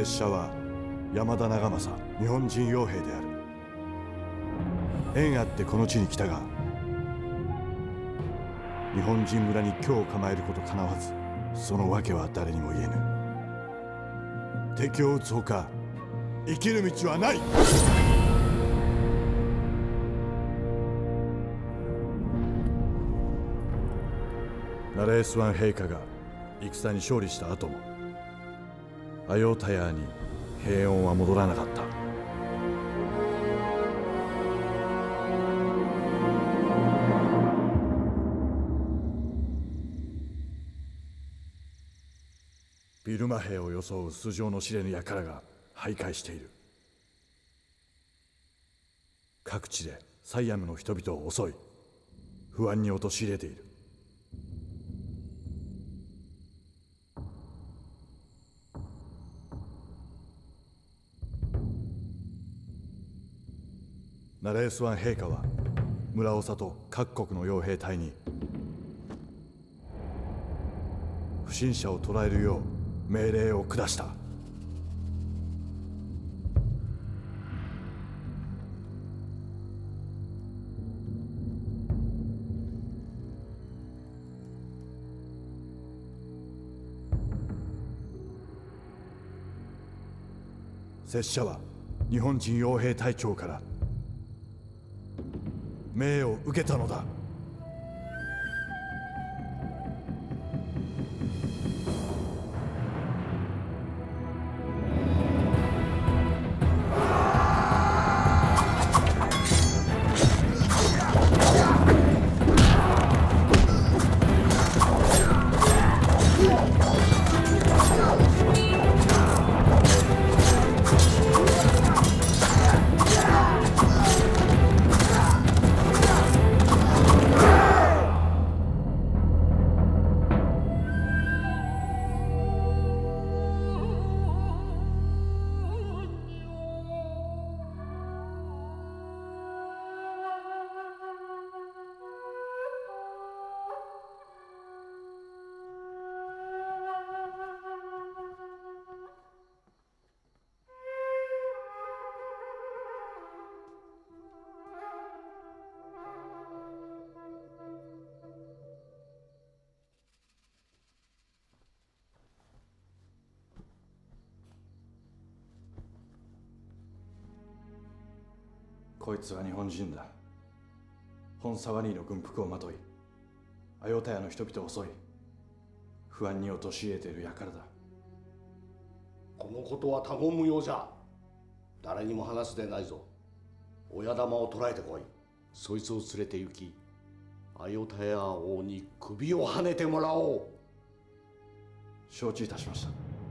拙者は山田長政、日本人傭兵である。縁あってこの地に来たが、日本人村に居を構えることかなわず、その訳は誰にも言えぬ。敵を撃つほか生きる道はない。ナレースワン陛下が戦に勝利した後もアヨータヤーに平穏は戻らなかった。ビルマ兵を装う素性の知れぬ輩が徘徊している。各地でサイアムの人々を襲い不安に陥れている。ナレースワン陛下は村長と各国の傭兵隊に不審者を捕らえるよう命令を下した。拙者は日本人傭兵隊長から命を受けたのだ。こいつは日本人だ。本サワニーの軍服をまといアヨタヤの人々を襲い不安に陥れている輩だ。 このことは他言無用じゃ。誰にも話すでないぞ。親玉を捕らえてこい。そいつを連れて行きアヨタヤ王に首をはねてもらおう。 承知いたしました。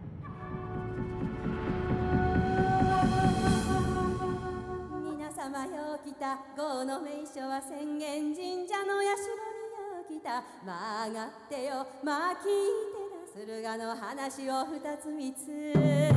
皆様よう来た。郷の名所は浅間神社の社によう来た。曲がってよまあ聞いてな。駿河の話を二つ三つ。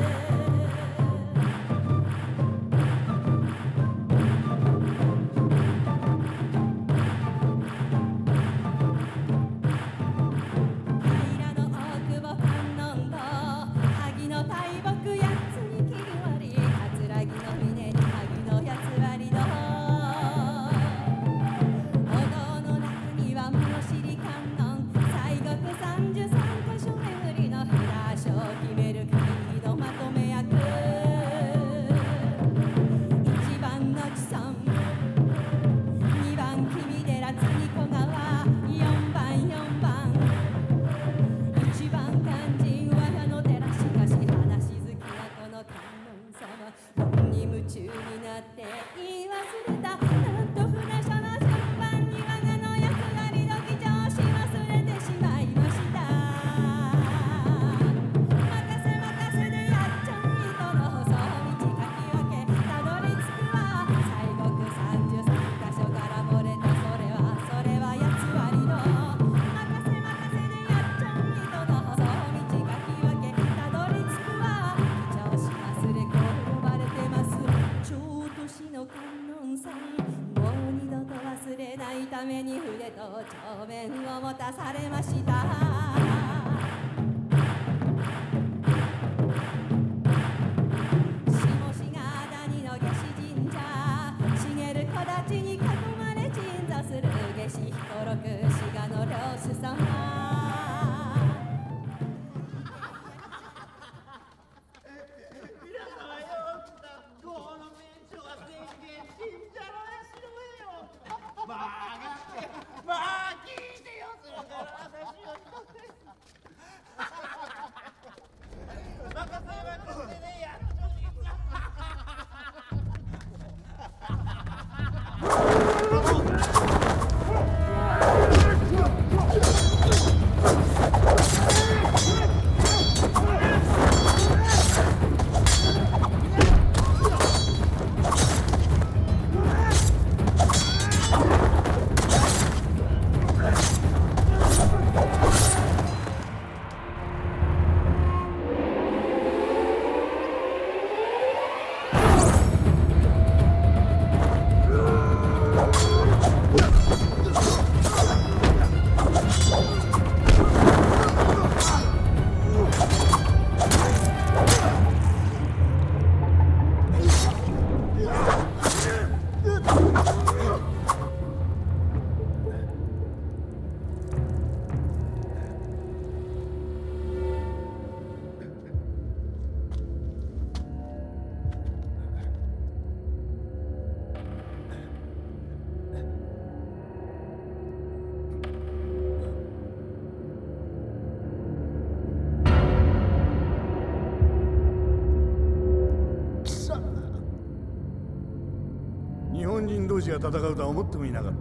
ために筆と帳面を持たされました。 日本人同士が戦うとは思ってもいなかった。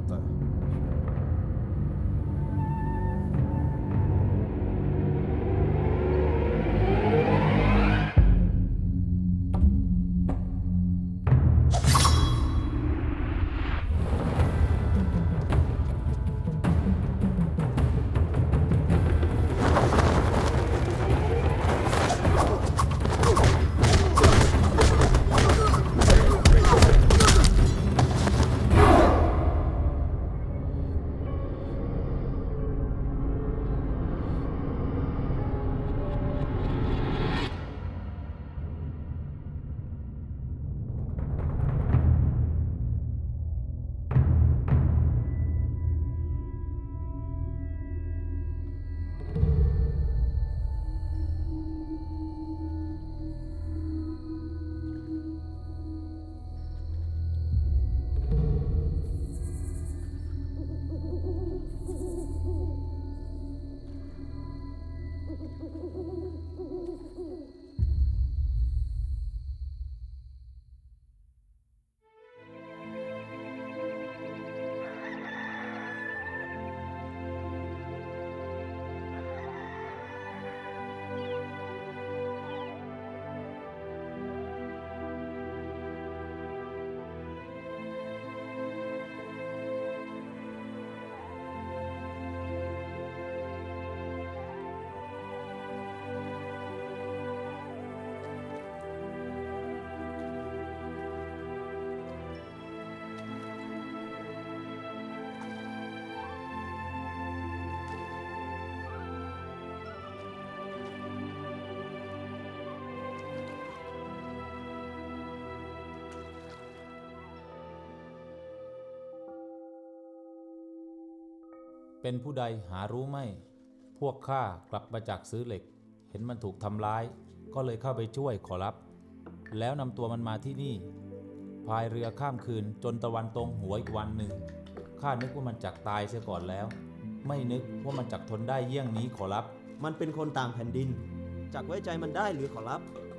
เป็นผู้ใดหารู้ไม่พวกข้ากลับมาจากซื้อเหล็กเห็นมันถูกทำร้ายก็เลยเข้าไปช่วยขอรับ แล้วนำตัวมันมาที่นี่พายเรือข้ามคืนจนตะวันตรงหัวอีกวันหนึ่งข้านึกว่ามันจักตายเสียก่อนแล้วไม่นึกว่ามันจักทนได้เยี่ยงนี้ขอรับมันเป็นคนต่างแผ่นดินจักไว้ใจมันได้หรือขอรับ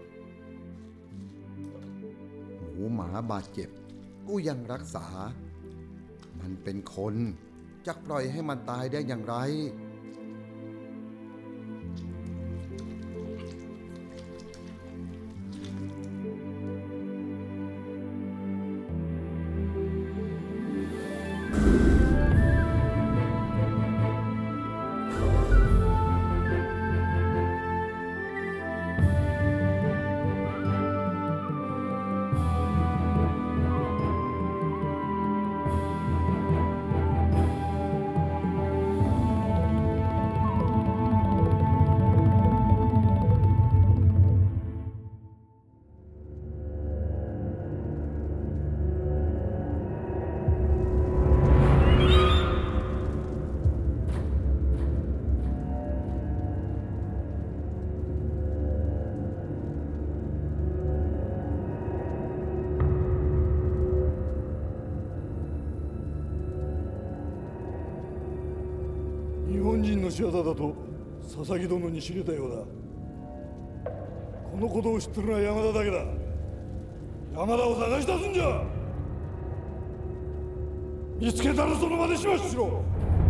หมูหมาบาดเจ็บกูยังรักษามันเป็นคนจักปล่อยให้มันตายได้อย่างไร日本人の仕業だと佐々木殿に知れたようだ。このことを知ってるのは山田だけだ。山田を探し出すんじゃ。 日本人の仕業だと佐々木殿に知れたようだ。このことを知ってるのは山田だけだ。山田を探し出すんじゃ。 日本人の仕業だと佐々木殿に知れたようだ。このことを知ってるのは山田だけだ。山田を探し出すんじゃ。 日見つけたらその場で始末しろ。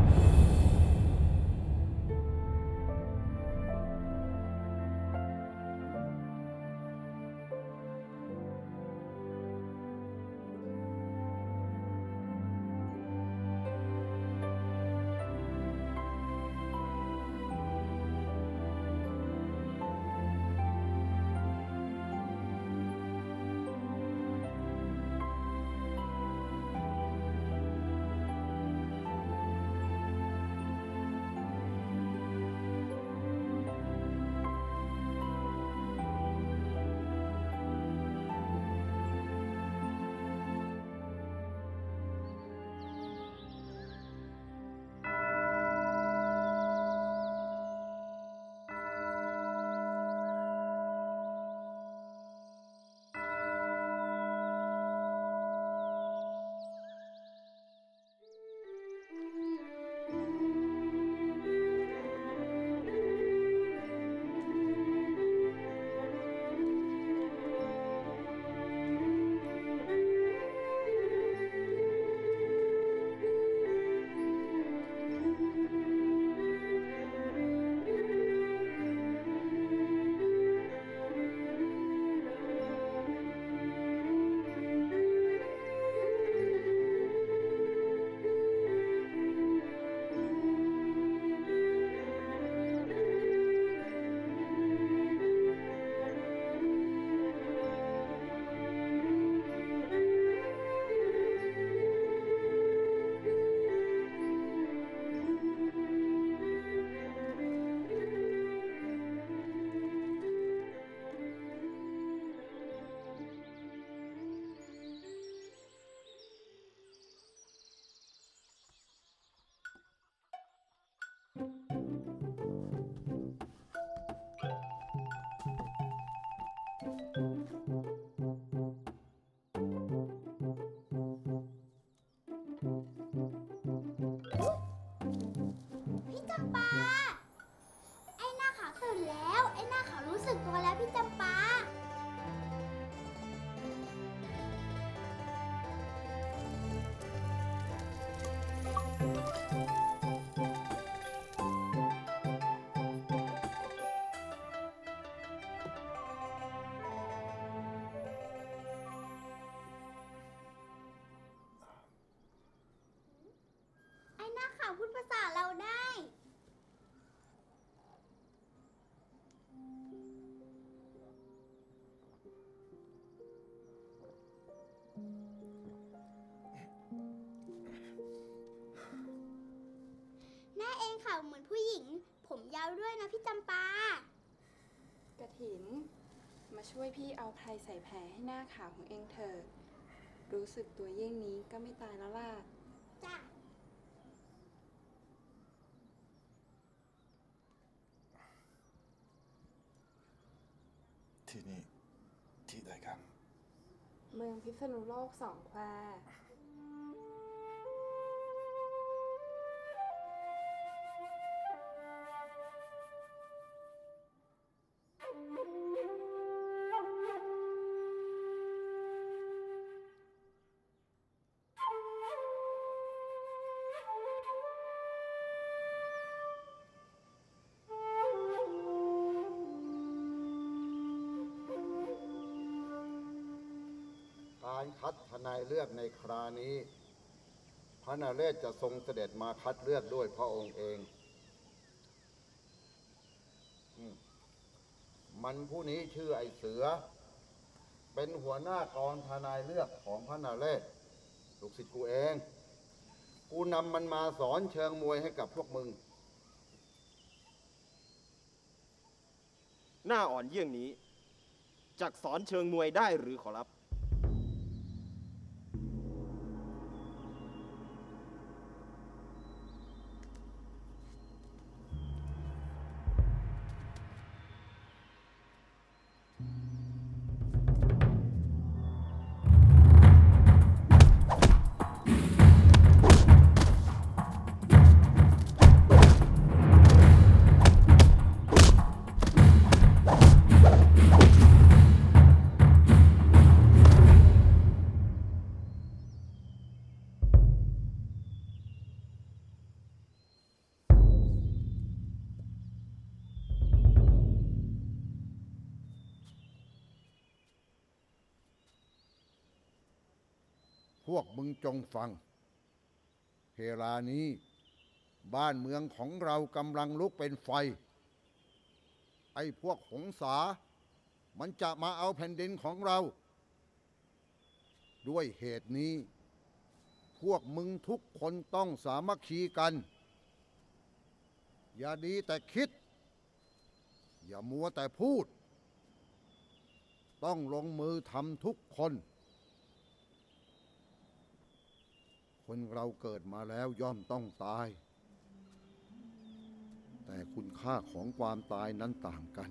พี่จำปาไอ้หน้าขาวตื่นแล้วไอ้หน้าขาวรู้สึกตัวแล้วพี่จำปาไอ้หน้าขาวพูดภาษาเราได้ หน้าเองขาวเหมือนผู้หญิง ผมยาวด้วยนะพี่จำปากระถิน มาช่วยพี่เอาไพรใส่แผลให้หน้าขาวของเองเถอะรู้สึกตัวเยี่ยงนี้ก็ไม่ตายแล้วล่ะจ้ะที่นี่ที่ใดกันเมืองพิษณุโลก2 แควการคัดทนายเลือกในครานี้พระนเรศจะทรงเสด็จมาคัดเลือกด้วยพระองค์เอง มันผู้นี้ชื่อไอ้เสือเป็นหัวหน้ากองทนายเลือกของพระนเรศลูกศิษย์กูเองกูนำมันมาสอนเชิงมวยให้กับพวกมึงหน้าอ่อนเยี่ยงนี้จักสอนเชิงมวยได้หรือขอรับพวกมึงจงฟังเวลานี้บ้านเมืองของเรากำลังลุกเป็นไฟไอ้พวกหงสามันจะมาเอาแผ่นดินของเราด้วยเหตุนี้พวกมึงทุกคนต้องสามัคคีกันอย่าดีแต่คิดอย่ามัวแต่พูดต้องลงมือทำทุกคนคนเราเกิดมาแล้วย่อมต้องตายแต่คุณค่าของความตายนั้นต่างกัน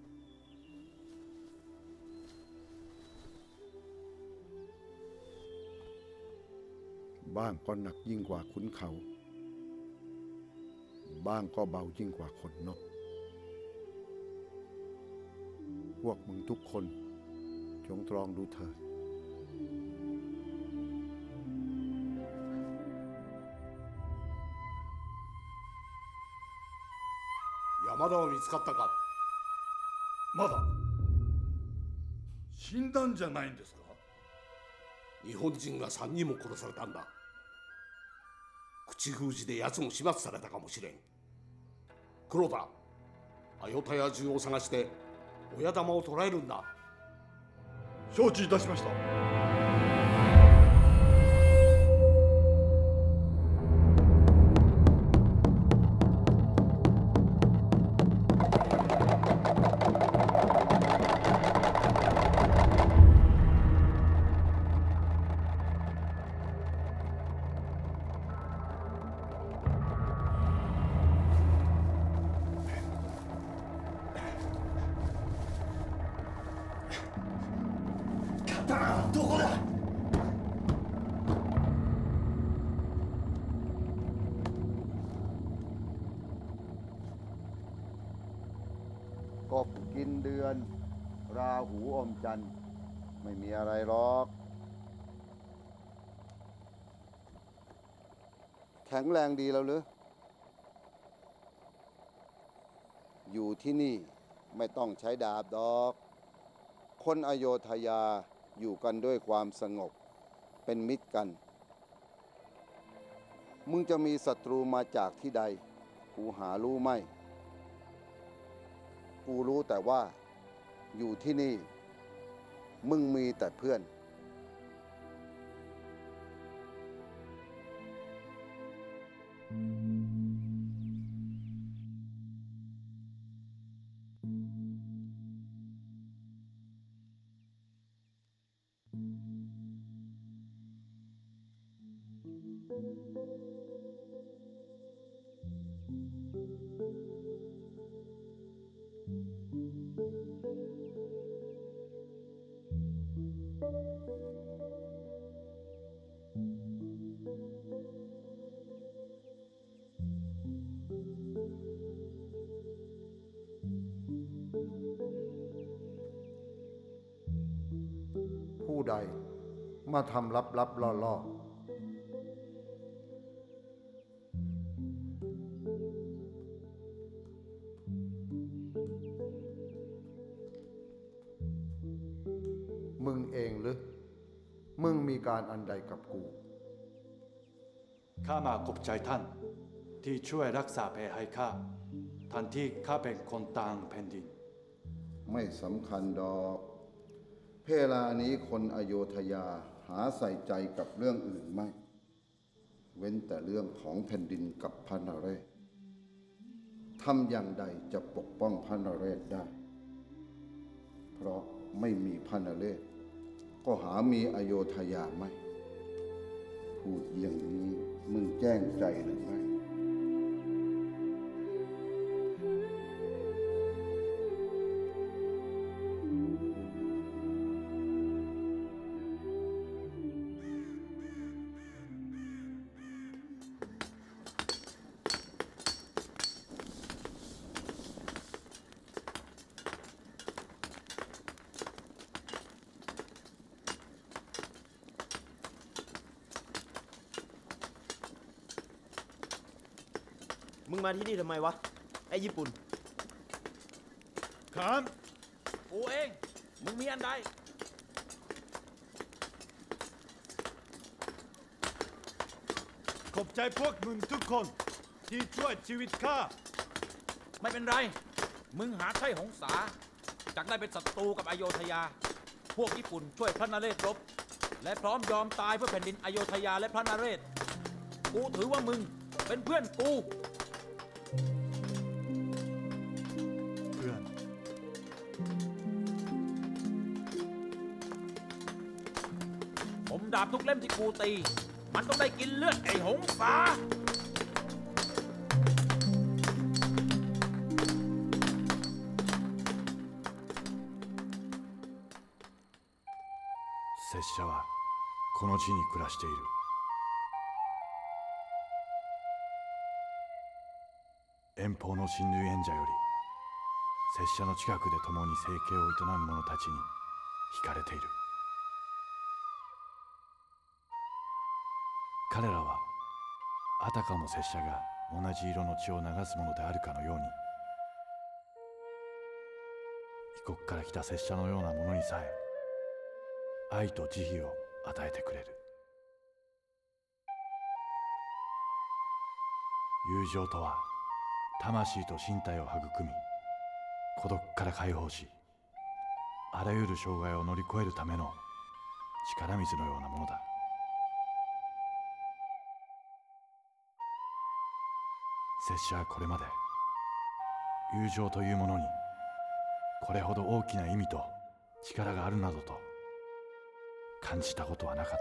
บ้างก็หนักยิ่งกว่าขุนเขาบ้างก็เบายิ่งกว่าขนนกพวกมึงทุกคนจงตรองดูเถิด山田は見つかったか。 まだ死んだんじゃないんですか。 日本人が3人も殺されたんだ。口封じで奴も始末されたかもしれん。黒田、アヨタヤ中を探して親玉を捕らえるんだ。 承知いたしました。 どこだ。 กบกินเดือนราหูอมจันทร์ไม่มีอะไรหรอกแข็งแรงดีแล้วหรืออยู่ที่นี่ไม่ต้องใช้ดาบดอกคนอโยธยาอยู่กันด้วยความสงบเป็นมิตรกันมึงจะมีศัตรูมาจากที่ใดกูหารู้ไหมกูรู้แต่ว่าอยู่ที่นี่มึงมีแต่เพื่อนผู้ใดมาทำลับๆล่อๆมึงเองหรือมึงมีการอันใดกับกูข้ามาขอบใจท่านที่ช่วยรักษาแผลให้ข้าทันที่ข้าเป็นคนต่างแผ่นดินไม่สำคัญดอกเวลานี้คนอโยธยาหาใส่ใจกับเรื่องอื่นไม่เว้นแต่เรื่องของแผ่นดินกับพระนเรศทำอย่างใดจะปกป้องพระนเรศได้เพราะไม่มีพระนเรศก็หามีอโยธยาไม่พูดอย่างนี้มึงแจ้งใจหรือไม่มึงมาที่นี่ทำไมวะไอ้ญี่ปุ่นครับกูเอง มึงมีอันใดอบใจพวกมึงทุกคนที่ช่วยชีวิตข้าไม่เป็นไร มึงหาใช่หงสาจากได้เป็นศัตรูกับอโยธยา พวกญี่ปุ่นช่วยพระนเรศรบและพร้อมยอมตายเพื่อแผ่นดินอโยธยาและพระนเรศกูถือว่ามึงเป็นเพื่อนกูเพื่อนผมดาบทุกเล่มที่กูตีมันต้องได้กินเลือดไอ้หงสา拙者はこの地に暮らしている。遠方の親類縁者より拙者の近くで共に生計を営む者たちに惹かれている。彼らはあたかも拙者が同じ色の血を流すものであるかのように、異国から来た拙者のような者にさえ愛と慈悲を与えてくれる。友情とは魂と身体を育み、孤独から解放し、あらゆる障害を乗り越えるための力水のようなものだ。拙者はこれまで友情というものにこれほど大きな意味と力があるなどと感じたことはなかった。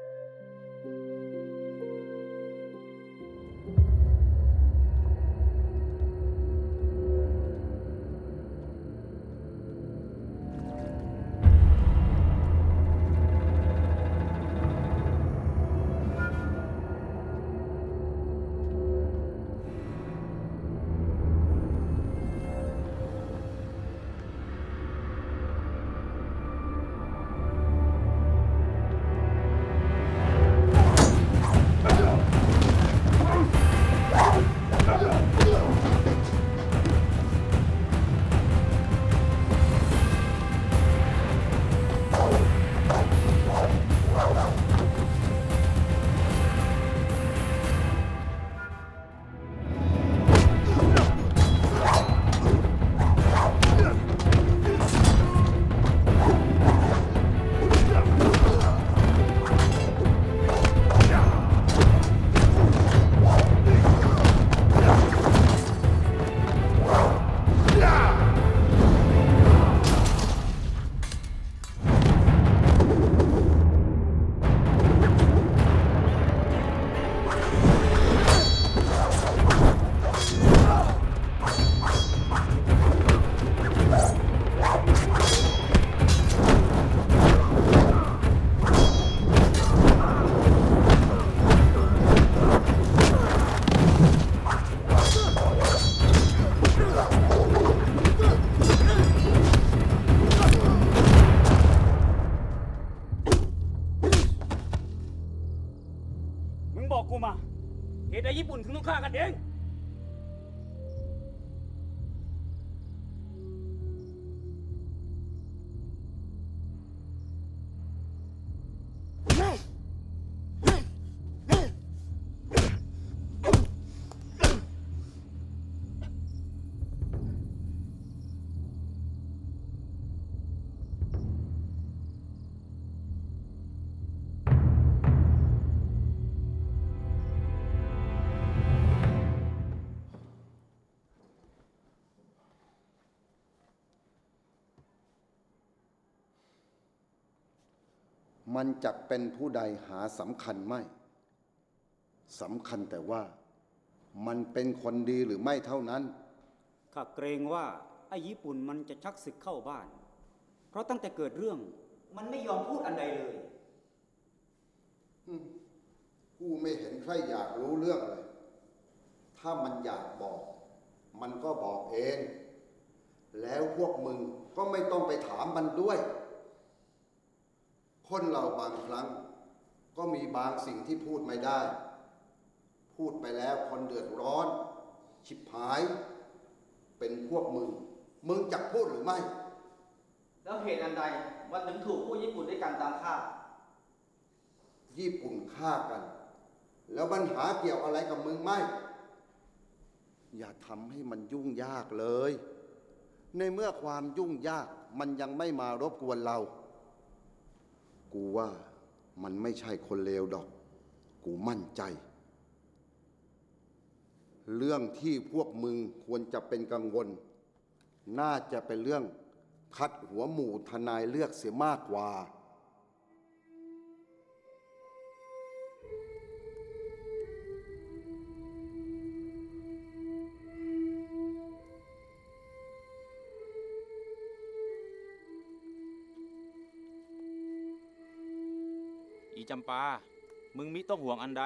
บอกกูมาเหตุใดญี่ปุ่นถึงต้องฆ่ากันเองมันจักเป็นผู้ใดหาสำคัญไม่สำคัญแต่ว่ามันเป็นคนดีหรือไม่เท่านั้นข้าเกรงว่าไอ้ญี่ปุ่นมันจะชักศึกเข้าบ้านเพราะตั้งแต่เกิดเรื่องมันไม่ยอมพูดอันใดเลยกูไม่เห็นใครอยากรู้เรื่องเลยถ้ามันอยากบอกมันก็บอกเองแล้วพวกมึงก็ไม่ต้องไปถามมันด้วยคนเราบางครั้งก็มีบางสิ่งที่พูดไม่ได้พูดไปแล้วคนเดือดร้อนชิบหายเป็นพวกมึงจักพูดหรือไม่แล้วเหตุอันใดมันถึงถูกผู้ญี่ปุ่นด้วยกันตามฆ่าญี่ปุ่นฆ่ากันแล้วปัญหาเกี่ยวอะไรกับมึงไหมอย่าทำให้มันยุ่งยากเลย ในเมื่อความยุ่งยากมันยังไม่มารบกวนเรา กูว่ามันไม่ใช่คนเลวดอก กูมั่นใจ เรื่องที่พวกมึงควรจะเป็นกังวล น่าจะเป็นเรื่องคัดหัวหมู่ทนายเลือกเสียมากกว่าอีจำปา มึงมิต้องห่วงอันใด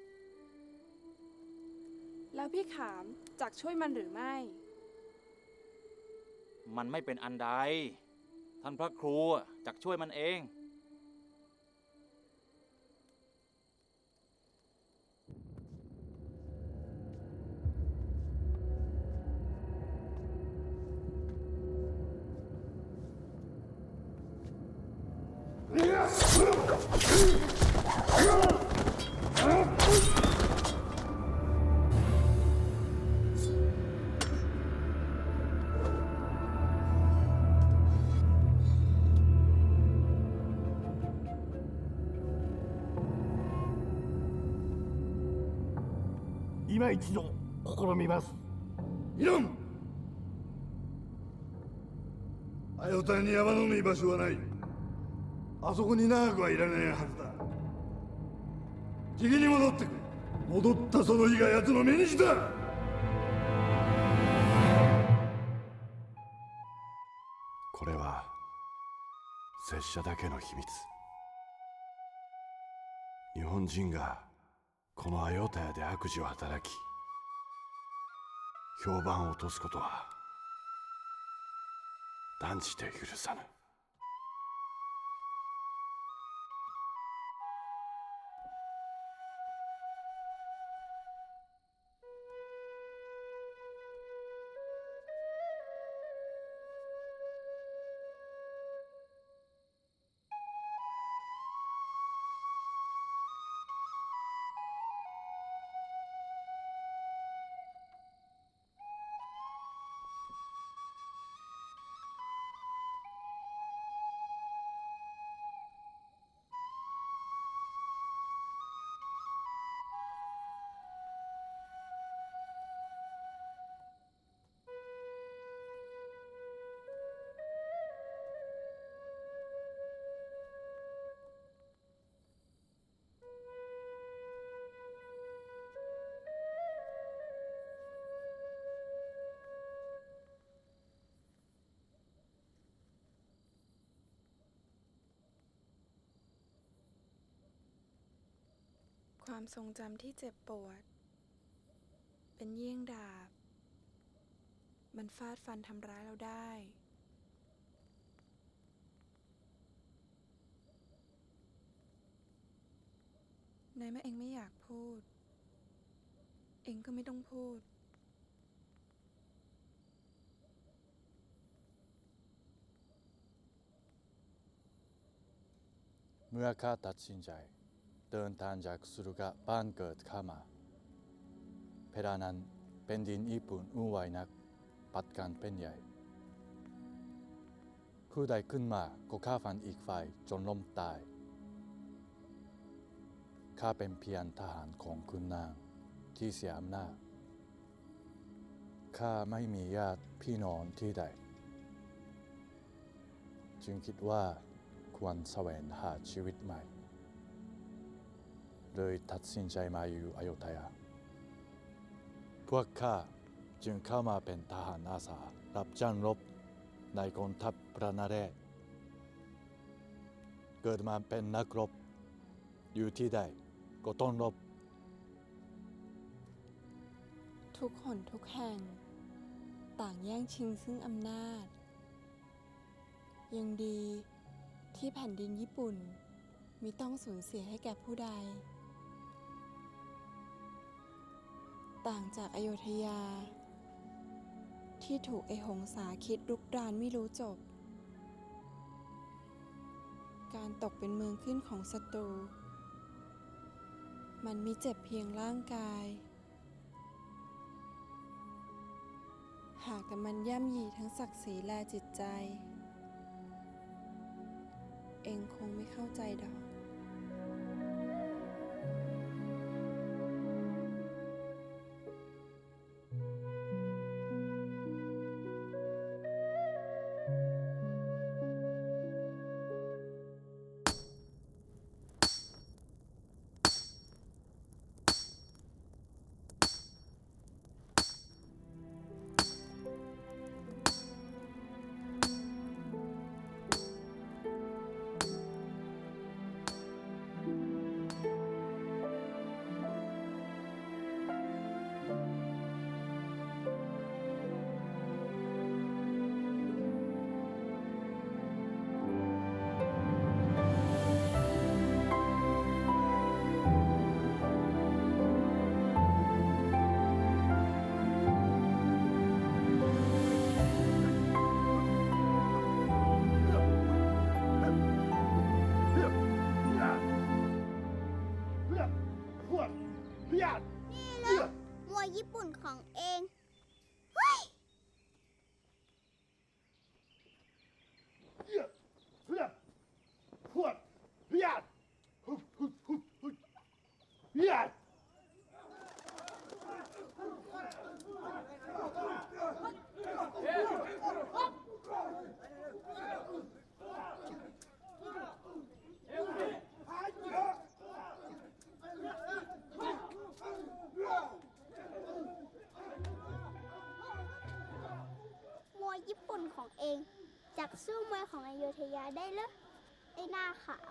แล้วพี่ขามจักช่วยมันหรือไม่มันไม่เป็นอันใด ท่านพระครูจักช่วยมันเอง今一度試みます。いらん。あよたに山の居場所はない。あそこに長くはいらないはずだ。じきに戻ってくる。戻ったその日が奴の目にした。 これは拙者だけの秘密。日本人がこのアヨタヤで悪事を働き、評判を落とすことは断じて許さぬ。 ความทรงจำที่เจ็บปวดเป็นเยี่ยงดาบมันฟาดฟันทำร้ายเราได้ในเมื่อเองไม่อยากพูดเองก็ไม่ต้องพูดเมื่อข้าตัดสินใจเดินทางจากสุรุกะบ้านเกิดข้ามาเพราะนั้นเป็นดินญี่ปุ่นวุ่นวายนักปัดการเป็นใหญ่ผู้ใดขึ้นมาก็ฆ่าฟันอีกฝ่ายจนล้มตายข้าเป็นเพียงทหารของคุณนางที่เสียอำนาจข้าไม่มีญาติพี่น้องที่ใดจึงคิดว่าควรแสวงหาชีวิตใหม่เลยตัดสินใจมาอยู่อโยธยาพวกข้าจึงเข้ามาเป็นทหารอาสารับจ้างรบในกองทัพพระนเรศเกิดมาเป็นนักรบอยู่ที่ใดก็ต้องรบทุกหนทุกแห่งต่างแย่งชิงซึ่งอำนาจยังดีที่แผ่นดินญี่ปุ่นมิต้องสูญเสียให้แก่ผู้ใดต่างจากอโยธยาที่ถูกไอหงสาคิดรุกรานไม่รู้จบการตกเป็นเมืองขึ้นของศัตรูมันไม่เจ็บเพียงร่างกาย หากแต่มันย่ำยีทั้งศักดิ์ศรีและจิตใจ เองคงไม่เข้าใจดอกนี่เลยมวยญี่ปุ่นของเองเฮ้ยมวยญี่ปุ่นของเองจักสู้มวยของอโยธยาได้เหรอไอ้หน้าขาว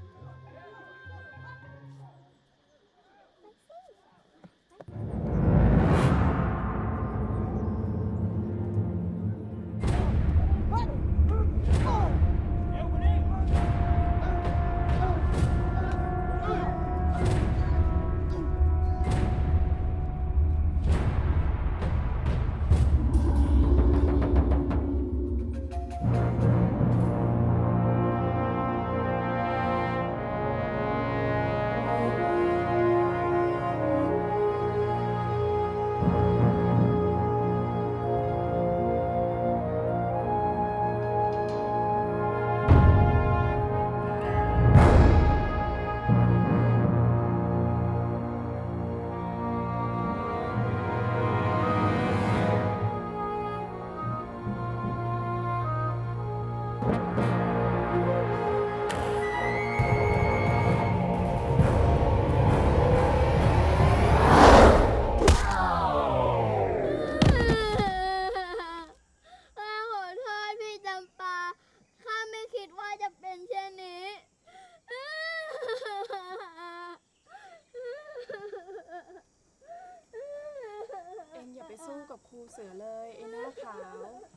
สู้กับครูเสือเลยไอ้หน้าขาว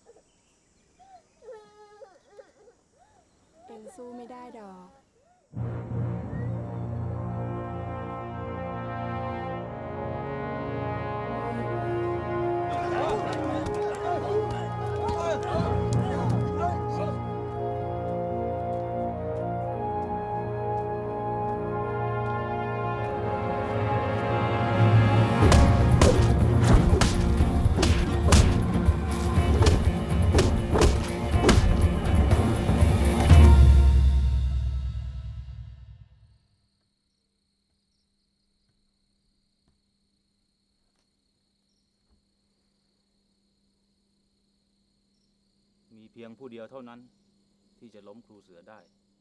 เองสู้ไม่ได้ดอกมีเพียงผู้เดียวเท่านั้นที่จะล้มครูเสือได้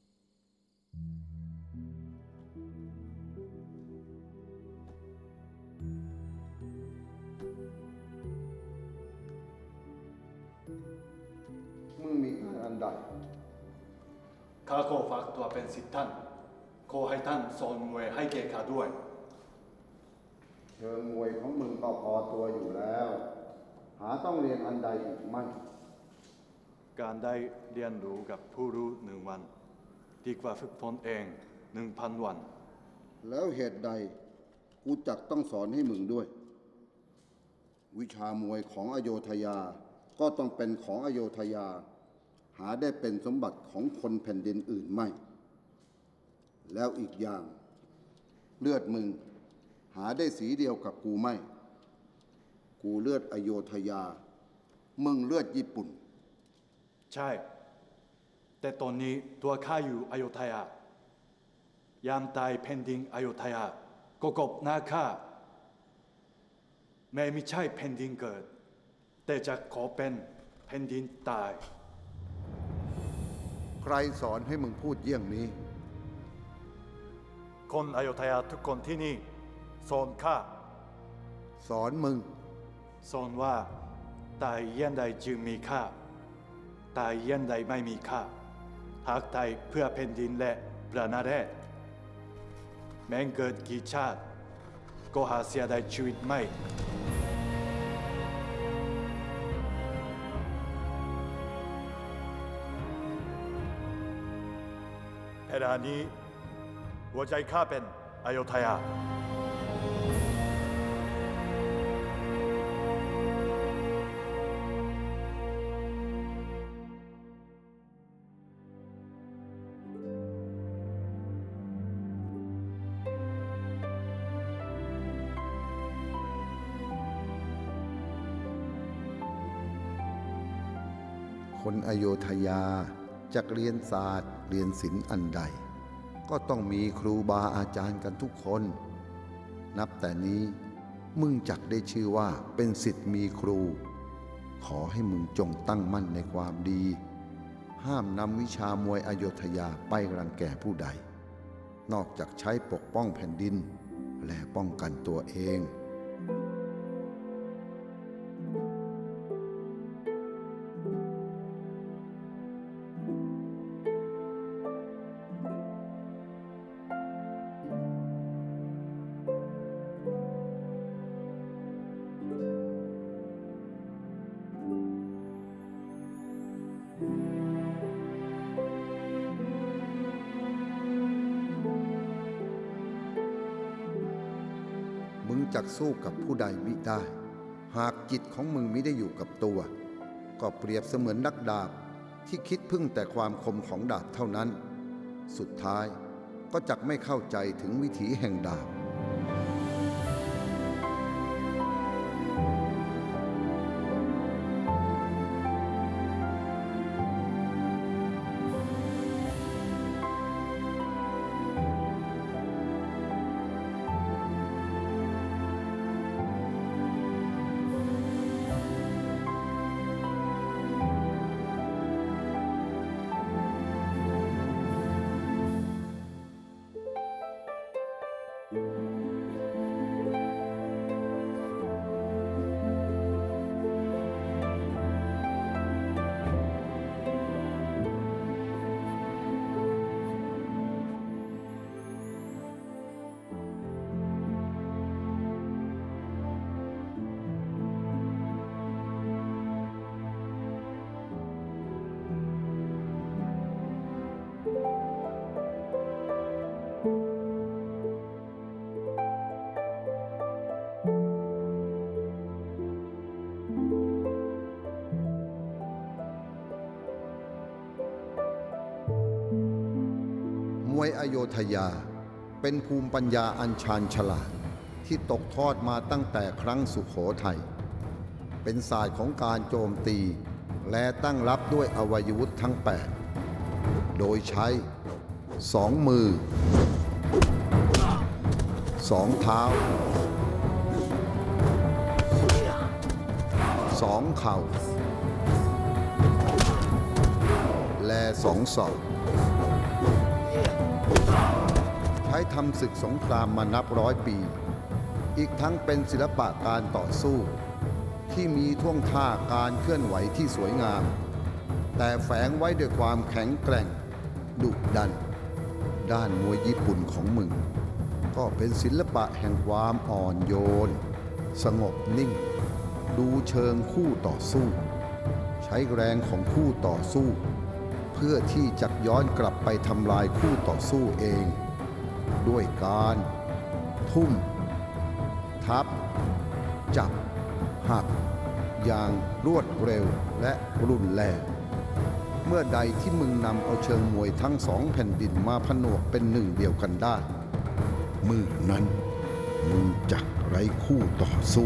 มึงมีงานอันใดข้าขอฝากตัวเป็นศิษย์ท่าน ขอให้ท่านสอนมวยให้แก่ข้าด้วยเชิงมวยของมึงก็พอตัวอยู่แล้ว หาต้องเรียนอันใดอีกไหมการได้เรียนรู้กับผู้รู้1 วันดีกว่าฝึกฝนเอง 1,000 วันแล้วเหตุใดกูจักต้องสอนให้มึงด้วย วิชามวยของอโยธยาก็ต้องเป็นของอโยธยา หาได้เป็นสมบัติของคนแผ่นดินอื่นไม่ แล้วอีกอย่างเลือดมึงหาได้สีเดียวกับกูไม่กูเลือดอโยธยามึงเลือดญี่ปุ่นใช่แต่ตอนนี้ตัวข้าอยู่อโยธยายามตายแผ่นดินอโยธยาก็กบหน้าข้าแม้ไม่ใช่แผ่นดินเกิดแต่จะขอเป็นแผ่นดินตายใครสอนให้มึงพูดเยี่ยงนี้คนอโยธยาทุกคนที่นี่สอนข้าสอนมึงสอนว่าตายเยี่ยนใดจึงมีค่าตายเยี่ยนใดไม่มีค่าหากตายเพื่อแผ่นดินและประชาราษฎร์แม้เกิดกี่ชาติก็หาเสียดายชีวิตไม่เวลานี้หัวใจข้าเป็นอโยธยาคนอโยธยาจะเรียนศาสตร์เรียนศิลป์อันใดก็ต้องมีครูบาอาจารย์กันทุกคนนับแต่นี้มึงจักได้ชื่อว่าเป็นศิษย์มีครูขอให้มึงจงตั้งมั่นในความดีห้ามนำวิชามวยอโยธยาไปรังแกผู้ใดนอกจากใช้ปกป้องแผ่นดินและป้องกันตัวเองมึงจักสู้กับผู้ใดมิได้หากจิตของมึงมิได้อยู่กับตัวก็เปรียบเสมือนนักดาบที่คิดพึ่งแต่ความคมของดาบเท่านั้นสุดท้ายก็จักไม่เข้าใจถึงวิถีแห่งดาบมวยอโยธยาเป็นภูมิปัญญาอันชาญฉลาดที่ตกทอดมาตั้งแต่ครั้งสุโขทัยเป็นศาสตร์ของการโจมตีและตั้งรับด้วยอวัยวุธทั้ง8โดยใช้2 มือ2 เท้า2 เข่าและ2 ศอกใช้ทำศึกสงครามมานับ100 ปีอีกทั้งเป็นศิลปะการต่อสู้ที่มีท่วงท่าการเคลื่อนไหวที่สวยงามแต่แฝงไว้ด้วยความแข็งแกร่งดุดันด้านมวยญี่ปุ่นของมึงก็เป็นศิลปะแห่งความอ่อนโยนสงบนิ่งดูเชิงคู่ต่อสู้ใช้แรงของคู่ต่อสู้เพื่อที่จะย้อนกลับไปทำลายคู่ต่อสู้เองด้วยการทุ่มทับจับหักอย่างรวดเร็วและรุนแรงเมื่อใดที่มึงนำเอาเชิงมวยทั้ง2 แผ่นดินมาผนวกเป็นหนึ่งเดียวกันได้มือนั้นมึงจักไร้คู่ต่อสู้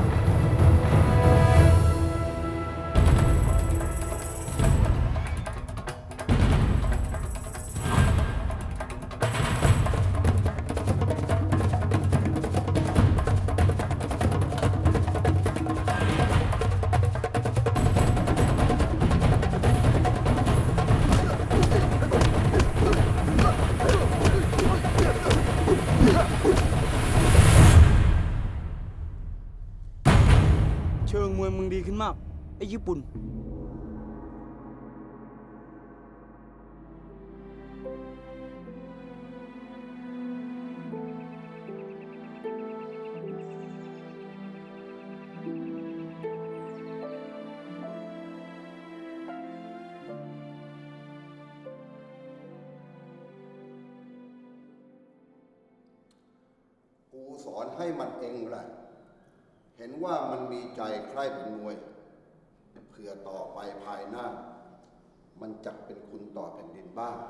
เชิงมวยมึงดีขึ้นมาก ไอ้ญี่ปุ่นกูสอนให้มันเองแหละเห็นว่ามันมีใจใคร่เป็นมวยเพื่อต่อไปภายหน้า มันจักเป็นคุณต่อแผ่นดินบ้าง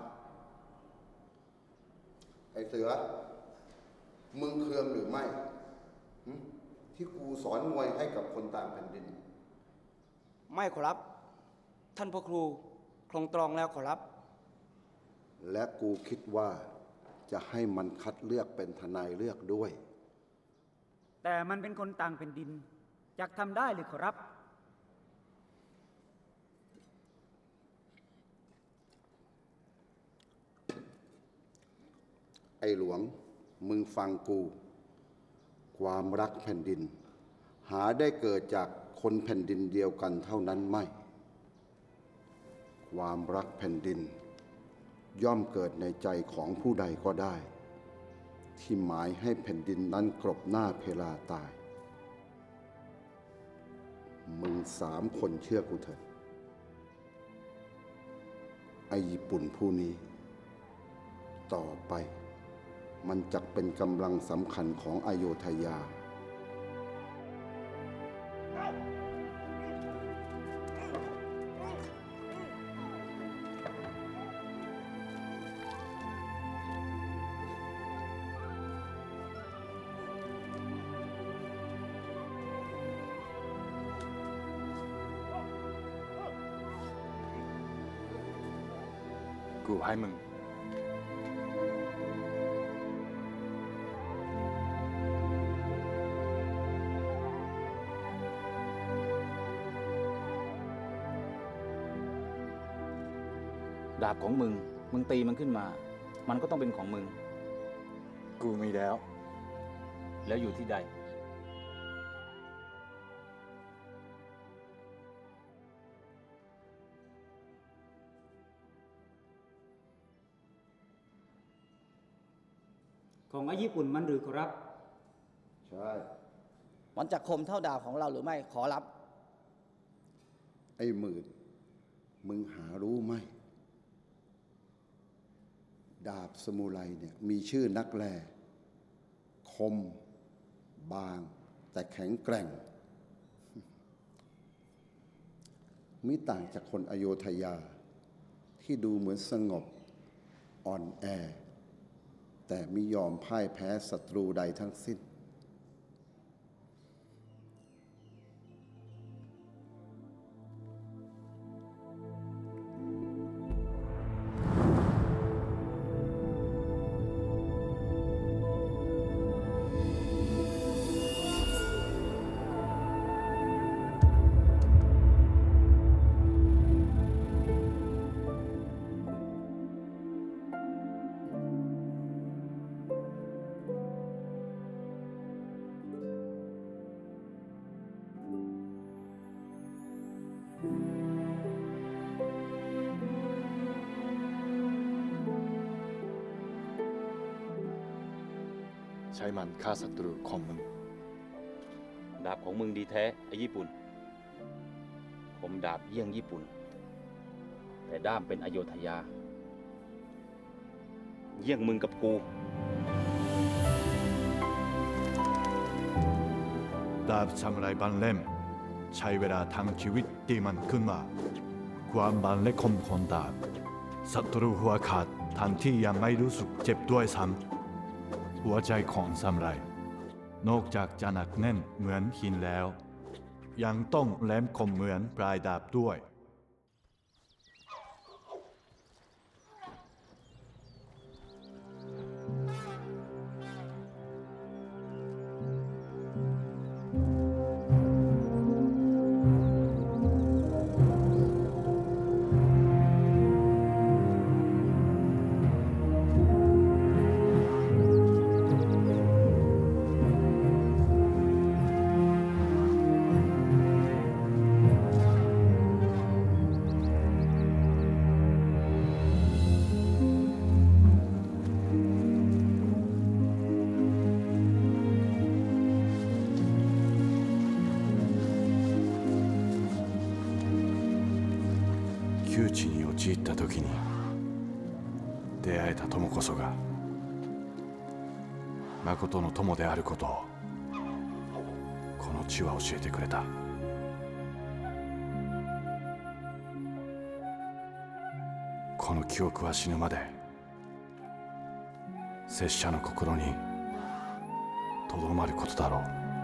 ไอ้เสือ มึงเคืองหรือไม่ที่กูสอนมวยให้กับคนต่างแผ่นดินไม่ขอรับ ท่านพ่อครูคลองตรองแล้วขอรับและกูคิดว่าจะให้มันคัดเลือกเป็นทนายเลือกด้วยแต่มันเป็นคนต่างแผ่นดินอยากทำได้หรือขอรับไอ้หลวงมึงฟังกู ความรักแผ่นดิน หาได้เกิดจากคนแผ่นดินเดียวกันเท่านั้นไม่ ความรักแผ่นดิน ย่อมเกิดในใจของผู้ใดก็ได้ ที่หมายให้แผ่นดินนั้นกรบหน้าเพลาตาย มึง3 คนเชื่อกูเถอะไอ้ญี่ปุ่นผู้นี้ ต่อไปมันจักเป็นกำลังสำคัญของอโยธยากูให้มึงดาบของมึงตีมันขึ้นมา มันก็ต้องเป็นของมึงกูมีแล้วแล้วอยู่ที่ใดของไอ้ญี่ปุ่นมันหรือขอรับใช่มันจะคมเท่าดาบของเราหรือไม่ขอรับไอ้หมื่นมึงหารู้ไหม ดาบสมุไรเนี่ยมีชื่อนักแลคม บาง แต่แข็งแกร่ง มิต่างจากคนอโยธยา ที่ดูเหมือนสงบอ่อนแอ แต่มิยอมพ่ายแพ้ศัตรูใดทั้งสิ้นใช้มันฆ่าศัตรูของมึงดาบของมึงดีแท้ไอ้ญี่ปุ่น ผมดาบเยี่ยงญี่ปุ่น แต่ด้ามเป็นอโยธยา เยี่ยงมึงกับกูดาบซามูไรบางเล่มใช้เวลาทั้งชีวิตตีมันขึ้นมา ความบางและคมของดาบศัตรูหัวขาดทันที่ยังไม่รู้สึกเจ็บด้วยซ้ำหัวใจของซามูไรนอกจากจะหนักแน่นเหมือนหินแล้วยังต้องแหลมคมเหมือนปลายดาบด้วย窮地に陥った時に出会えた友こそが誠の友であることをこの地は教えてくれた。この記憶は死ぬまで拙者の心にとどまることだろう。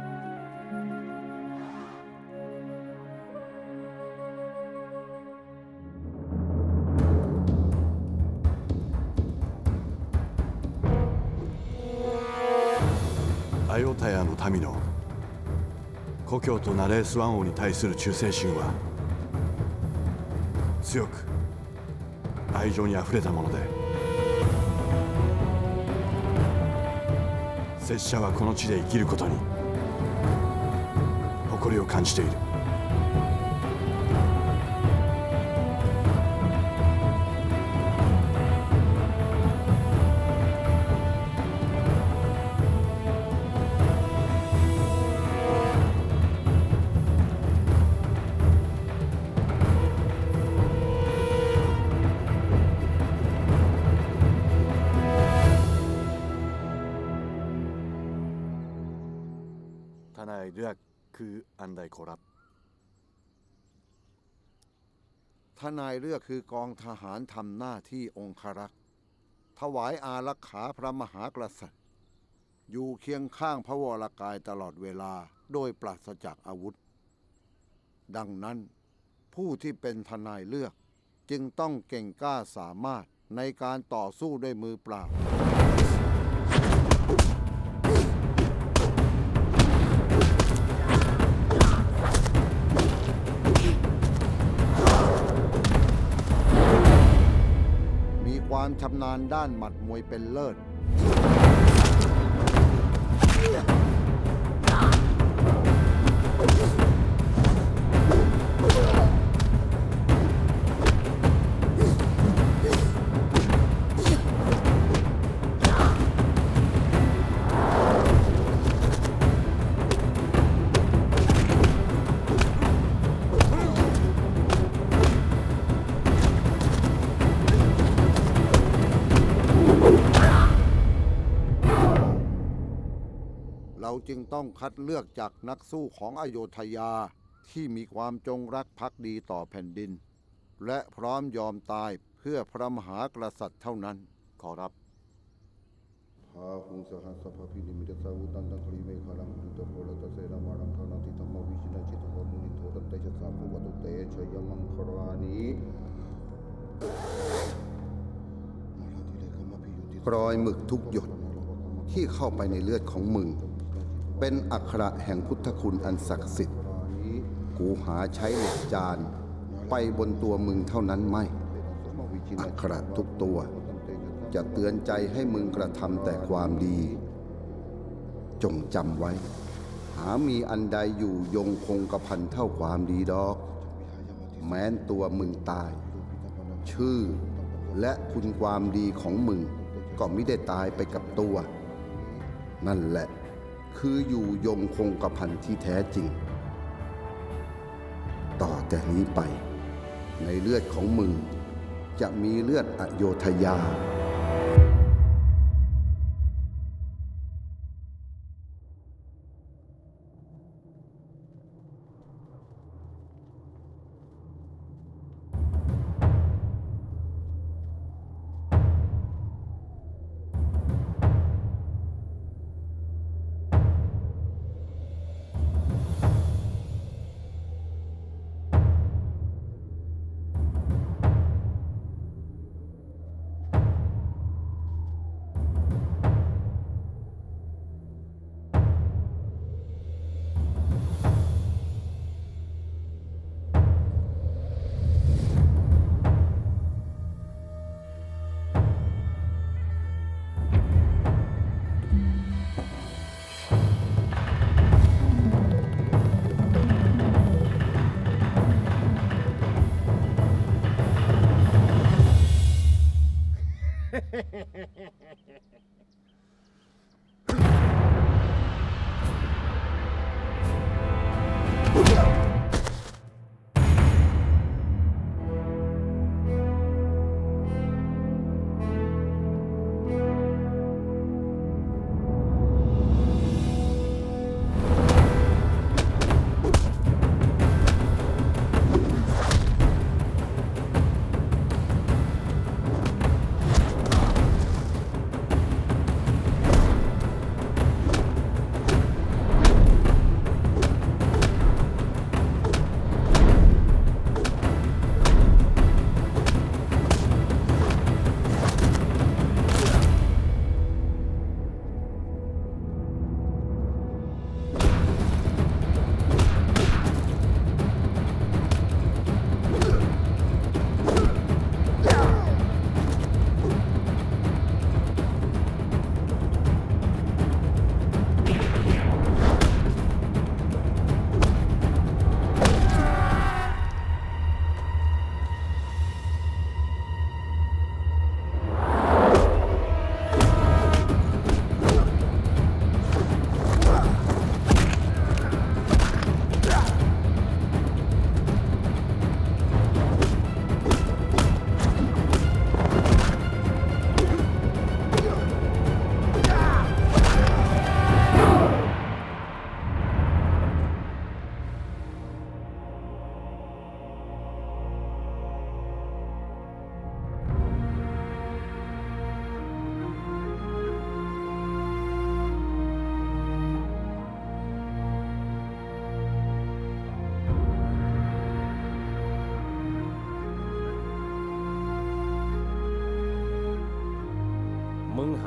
アヨタヤの民の故郷とナレースワン王に対する忠誠心は強く愛情にあふれたもので、拙者はこの地で生きることに誇りを感じている。ทนายเลือกคืออันใดขอรับทนายเลือกคือกองทหารทำหน้าที่องครักษ์ถวายอารักขาพระมหากษัตริย์อยู่เคียงข้างพระวรกายตลอดเวลาโดยปราศจากอาวุธดังนั้นผู้ที่เป็นทนายเลือกจึงต้องเก่งกล้าสามารถในการต่อสู้ด้วยมือเปล่าความชำนาญด้านหมัดมวยเป็นเลิศเราจึงต้องคัดเลือกจากนักสู้ของอโยธยาที่มีความจงรักภักดีต่อแผ่นดินและพร้อมยอมตายเพื่อพระมหากษัตริย์เท่านั้นขอรับพาหุงสหัสภพินิมิตสาวุตันตังคลีเมฆาลังพุทธโพลตเสนามารังคานาติธรรมวิชินาจิตโพมุนิโทรัตเตชะสาภูวัตุเตชยมังครานิรอยหมึกทุกหยดที่เข้าไปในเลือดของมึงเป็นอักขระแห่งพุทธคุณอันศักดิ์สิทธิ์กูหาใช้เหล็กจานไปบนตัวมึงเท่านั้นไม่อักขระทุกตัวจะเตือนใจให้มึงกระทำแต่ความดีจงจำไว้หามีอันใดอยู่ยงคงกระพันเท่าความดีดอกแม้นตัวมึงตายชื่อและคุณความดีของมึงก็ไม่ได้ตายไปกับตัวนั่นแหละคืออยู่ยงคงกระพันที่แท้จริงต่อแต่นี้ไปในเลือดของมึงจะมีเลือดอโยธยา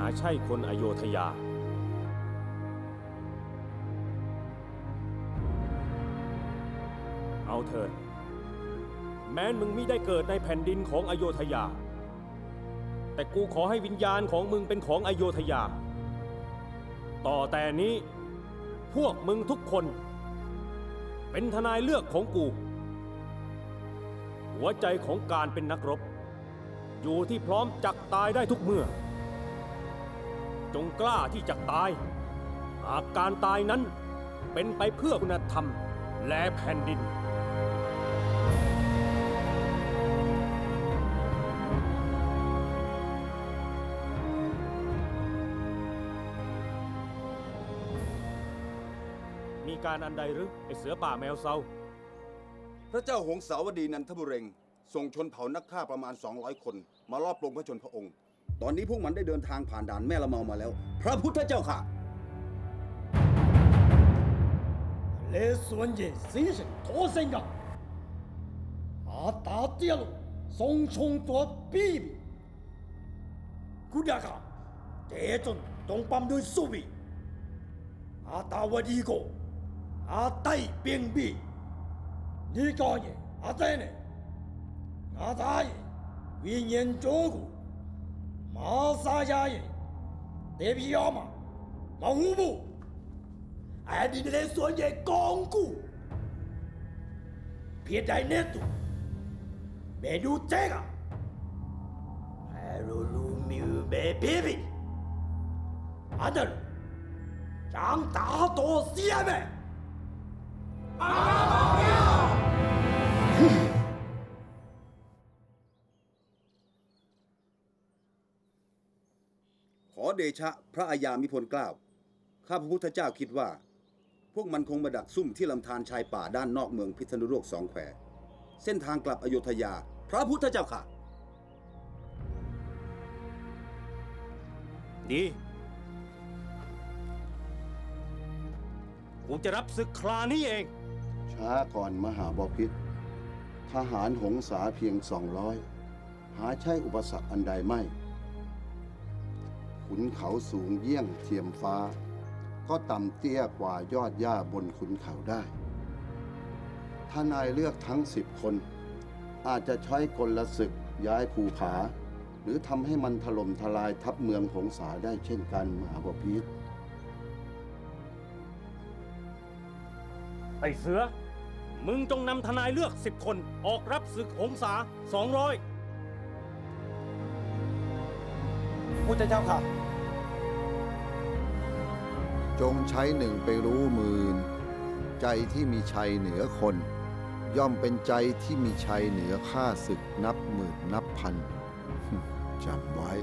ใช่คนอโยธยาเอาเถิดแม้นมึงมิได้เกิดในแผ่นดินของอโยธยาแต่กูขอให้วิญญาณของมึงเป็นของอโยธยาต่อแต่นี้พวกมึงทุกคนเป็นทนายเลือกของกูหัวใจของการเป็นนักรบอยู่ที่พร้อมจักตายได้ทุกเมื่อจงกล้าที่จะตายหากการตายนั้นเป็นไปเพื่อคุณธรรมและแผ่นดินมีการอันใดหรือไอเสือป่าแมวเซาพระเจ้าหงสาวดีนันทบุเรงส่งชนเผ่านักฆ่าประมาณ200 คนมารอบปลงพระชนพระองค์ตอนนี้พวกมันได้เดินทางผ่านด่านแม่ละเมามาแล้วพระพุทธเจ้าค่ะ来孙爷谁是托生啊？打跌了，送冲多比比，古家卡，这种东邦对苏比，打我一个，带兵比，你讲嘢，真呢，打嘢，为人照顾，马沙家嘢，得比要嘛，马虎不。ไอ้ดินในส่วนใหญ่กองกูเพียงใดเนตุเมนูเจ๊กะไอ้ลูมิวเบบีบีอันนั้นจางตาโตเสียไหมขอเดชะพระอาญามิพลเกล้าข้าพระพุทธเจ้าคิดว่าพวกมันคงมาดักซุ่มที่ลำธารชายป่าด้านนอกเมืองพิษณุโลก2 แควเส้นทางกลับอโยธยาพระพุทธเจ้าค่ะดีกูจะรับศึกครานี้เองช้าก่อนมหาบพิตรทหารหงสาเพียง200หาใช่อุปสรรคอันใดไม่ขุนเขาสูงเยี่ยงเทียมฟ้าก็ต่ำเตี้ยกว่ายอดหญ้าบนขุนเขาได้ถ้านายเลือกทั้ง10 คนอาจจะใช้กลศึกย้ายภูผาหรือทำให้มันถล่มทลายทัพเมืองหงสาได้เช่นกันมหาบพิตรไอ้เสือมึงจงนำทนายเลือก10 คนออกรับศึกหงสา200 พุทธเจ้าค่ะจงใช้หนึ่งไปรู้หมื่นใจที่มีชัยเหนือคนย่อมเป็นใจที่มีชัยเหนือข้าศึกนับหมื่นนับพัน จำไว้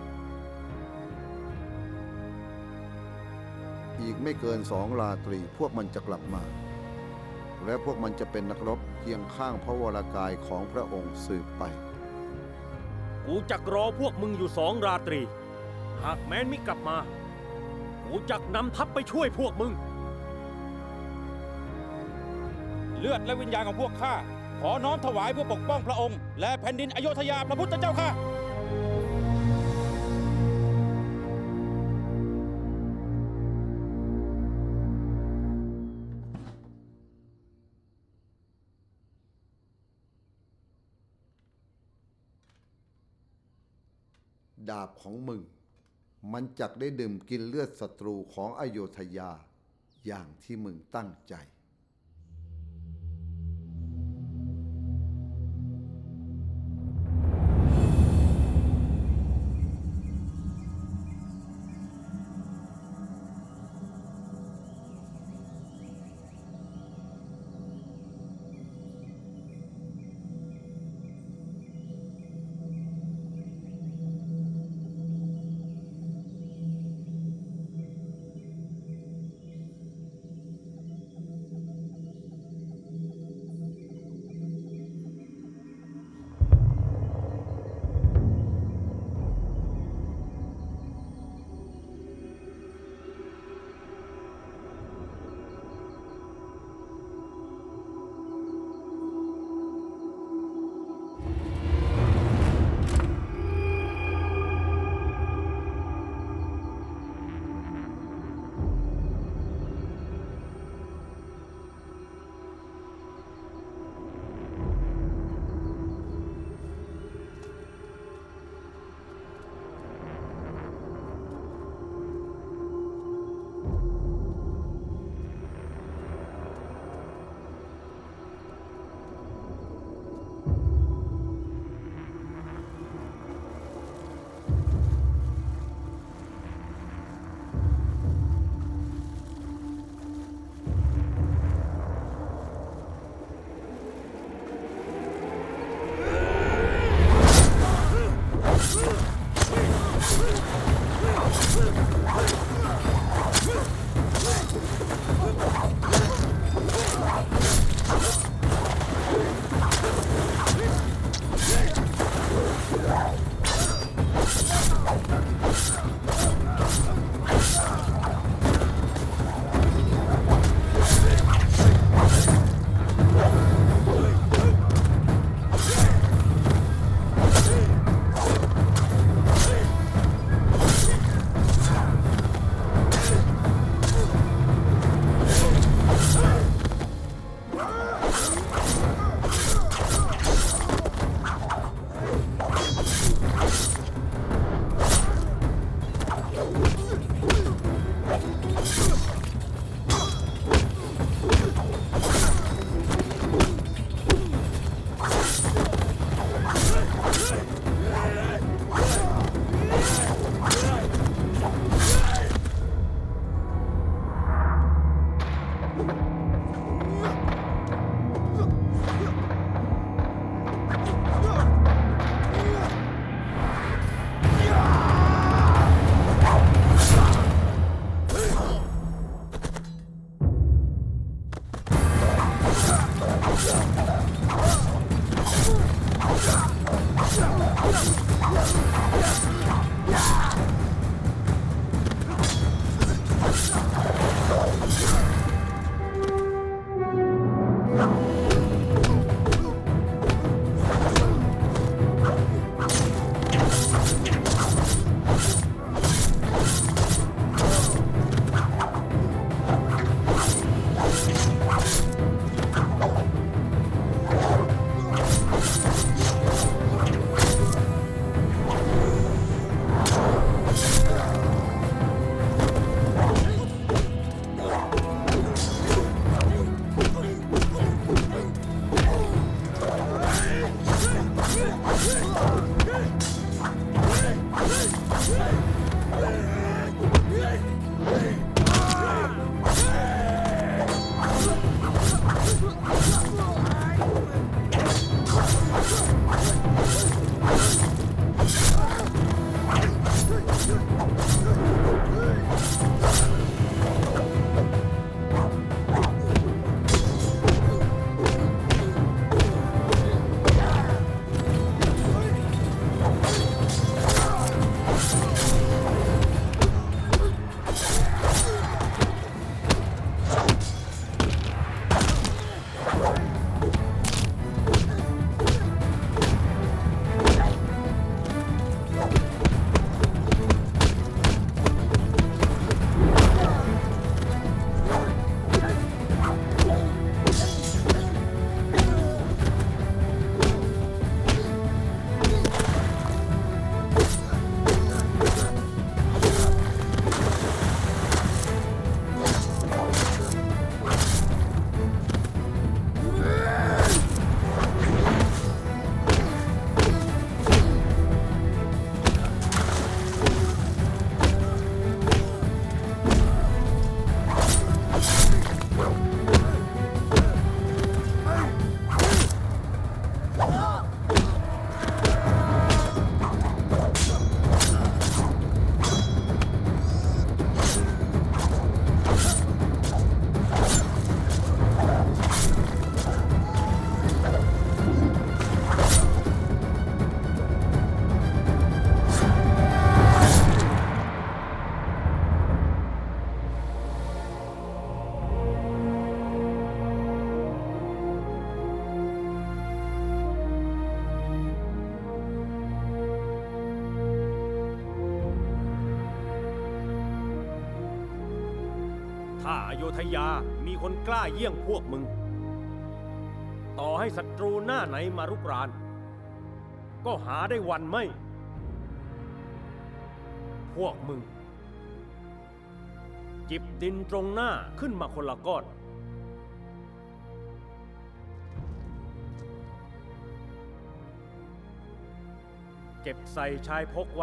อีกไม่เกิน2 ราตรีพวกมันจะกลับมาและพวกมันจะเป็นนักรบเคียงข้างพระวรกายของพระองค์สืบไปกูจักรอพวกมึงอยู่2 ราตรีหากแม้นมิกลับมากูจักนำทัพไปช่วยพวกมึงเลือดและวิญญาณของพวกข้าขอน้อมถวายเพื่อปกป้องพระองค์และแผ่นดินอโยธยาพระพุทธเจ้าข้าดาบของมึงมันจักได้ดื่มกินเลือดศัตรูของอโยธยาอย่างที่มึงตั้งใจถ้าอโยธยามีคนกล้าเยี่ยงพวกมึง ต่อให้ศัตรูหน้าไหนมารุกราน ก็หาได้หวั่นไม่ พวกมึง จิบดินตรงหน้าขึ้นมาคนละก้อน เก็บใส่ชายพกไว้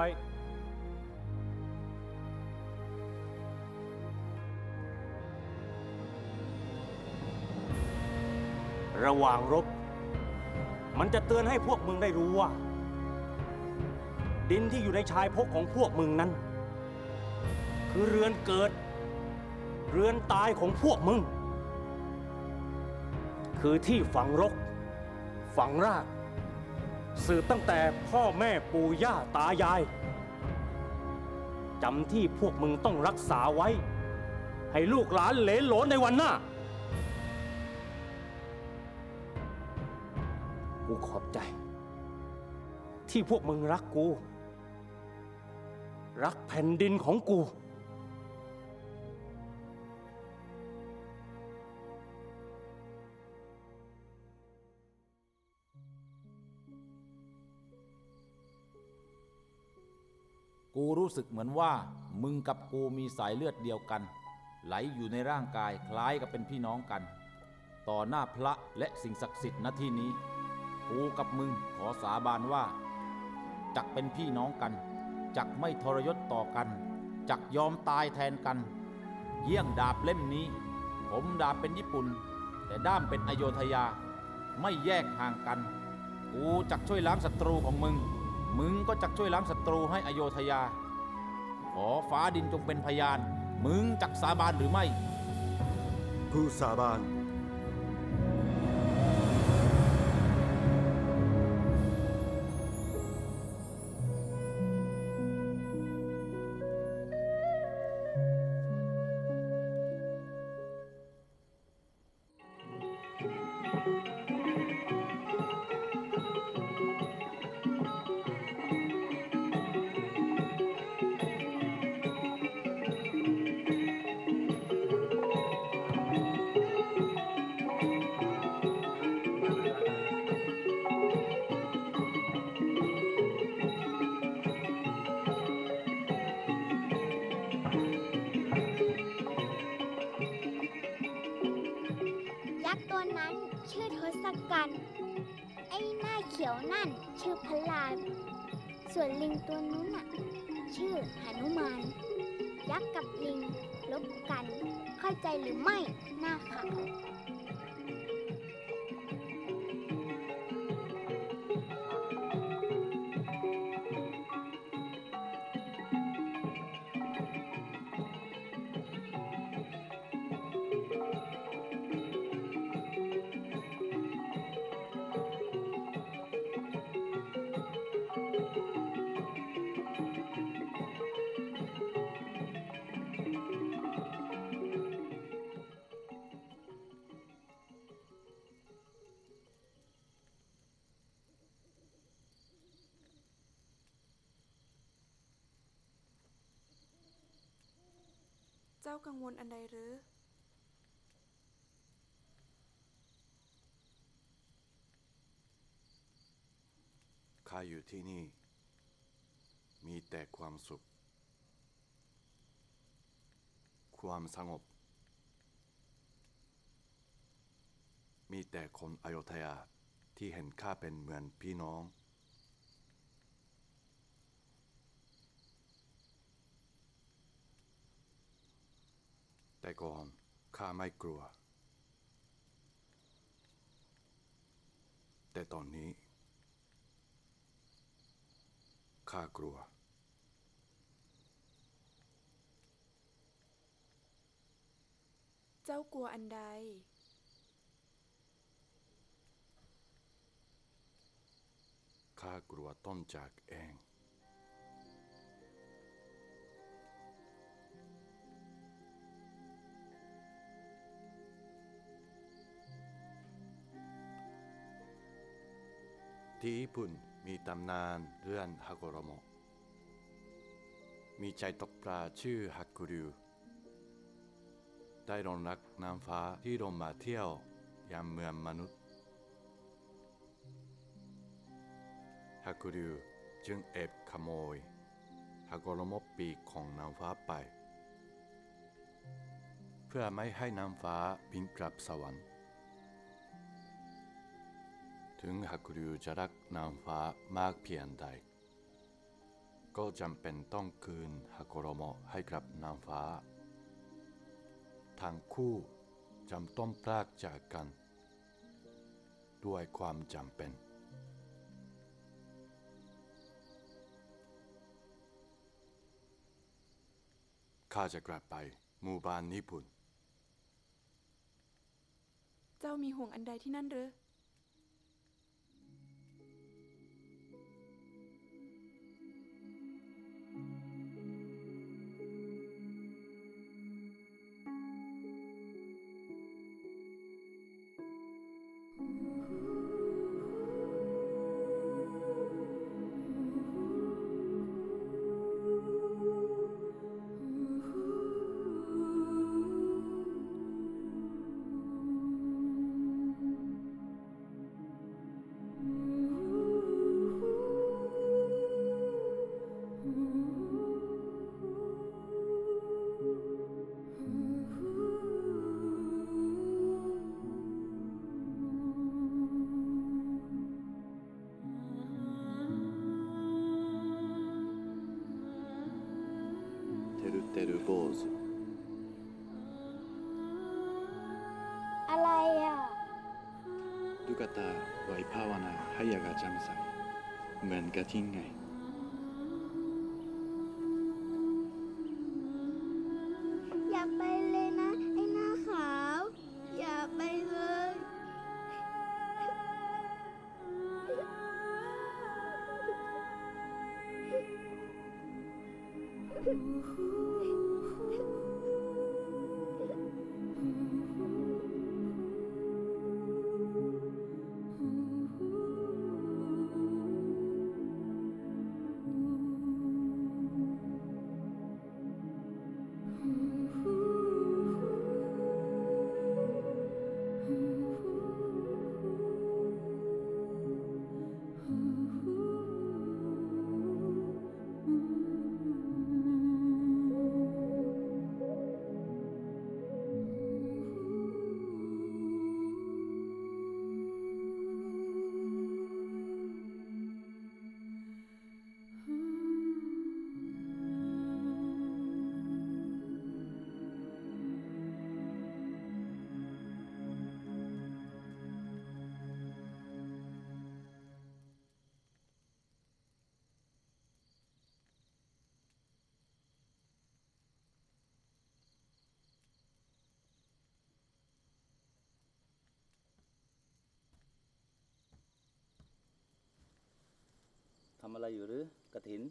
ระหว่างรบ มันจะเตือนให้พวกมึงได้รู้ว่า ดินที่อยู่ในชายพกของพวกมึงนั้น คือเรือนเกิด เรือนตายของพวกมึง คือที่ฝังรก ฝังราก สืบตั้งแต่พ่อแม่ปู่ย่าตายายจำที่พวกมึงต้องรักษาไว้ ให้ลูกหลานเหลนโหลนในวันหน้า กูขอบใจ ที่พวกมึงรักกู รักแผ่นดินของกูกูรู้สึกเหมือนว่ามึงกับกูมีสายเลือดเดียวกัน ไหลอยู่ในร่างกายคล้ายกับเป็นพี่น้องกัน ต่อหน้าพระและสิ่งศักดิ์สิทธิ์ณที่นี้กูกับมึงขอสาบานว่าจักเป็นพี่น้องกันจักไม่ทรยศต่อกันจักยอมตายแทนกันเยี่ยงดาบเล่มนี้ผมดาบเป็นญี่ปุ่นแต่ด้ามเป็นอโยธยาไม่แยกห่างกันกูจักช่วยล้างศัตรูของมึงมึงก็จักช่วยล้างศัตรูให้อโยธยาขอฟ้าดินจงเป็นพยานมึงจักสาบานหรือไม่กูสาบานยักษ์ตัวนั้นชื่อทศกัณฐ์ไอ้หน้าเขียวนั่นชื่อพลานส่วนลิงตัวนู้นน่ะชื่อหนุมาน ยักษ์กับลิงลบกันเข้าใจหรือไม่หน้าขาวเจ้ากังวลอันใดหรือข้าอยู่ที่นี่มีแต่ความสุขความสงบมีแต่คนอโยธยาที่เห็นข้าเป็นเหมือนพี่น้องแต่ก่อนข้าไม่กลัวแต่ตอนนี้ข้ากลัวเจ้ากลัวอันใดข้ากลัวต้นจากเองที่ญี่ปุ่นมีตำนานเรื่องฮาโกโรโมะมีใจตกปลาชื่อฮักกุริวได้หลงรักนางฟ้าที่ลงมาเที่ยวยังเมืองมนุษย์ฮักกุริวจึงแอบขโมยฮากโรโมะปีกของนางฟ้าไปเพื่อไม่ให้นางฟ้าบินกลับสวรรค์ถึงฮักกุริวจะรักนางฟ้ามากเพียงใดก็จำเป็นต้องคืนฮากโรโมะให้กับนางฟ้าทั้งคู่จำต้องพรากจากกันด้วยความจำเป็นข้าจะกลับไปหมู่บ้านญี่ปุ่นเจ้ามีห่วงอันใดที่นั่นหรือてる坊主อะไรอ่ะตุ๊กตาไว้ภาวนาให้ยากาจำใสเหมือนกระทิงไงอย่าไปเลยนะไอ้หน้าขาวอย่าไปเลยทำอะไรอยู่หรือกฐิน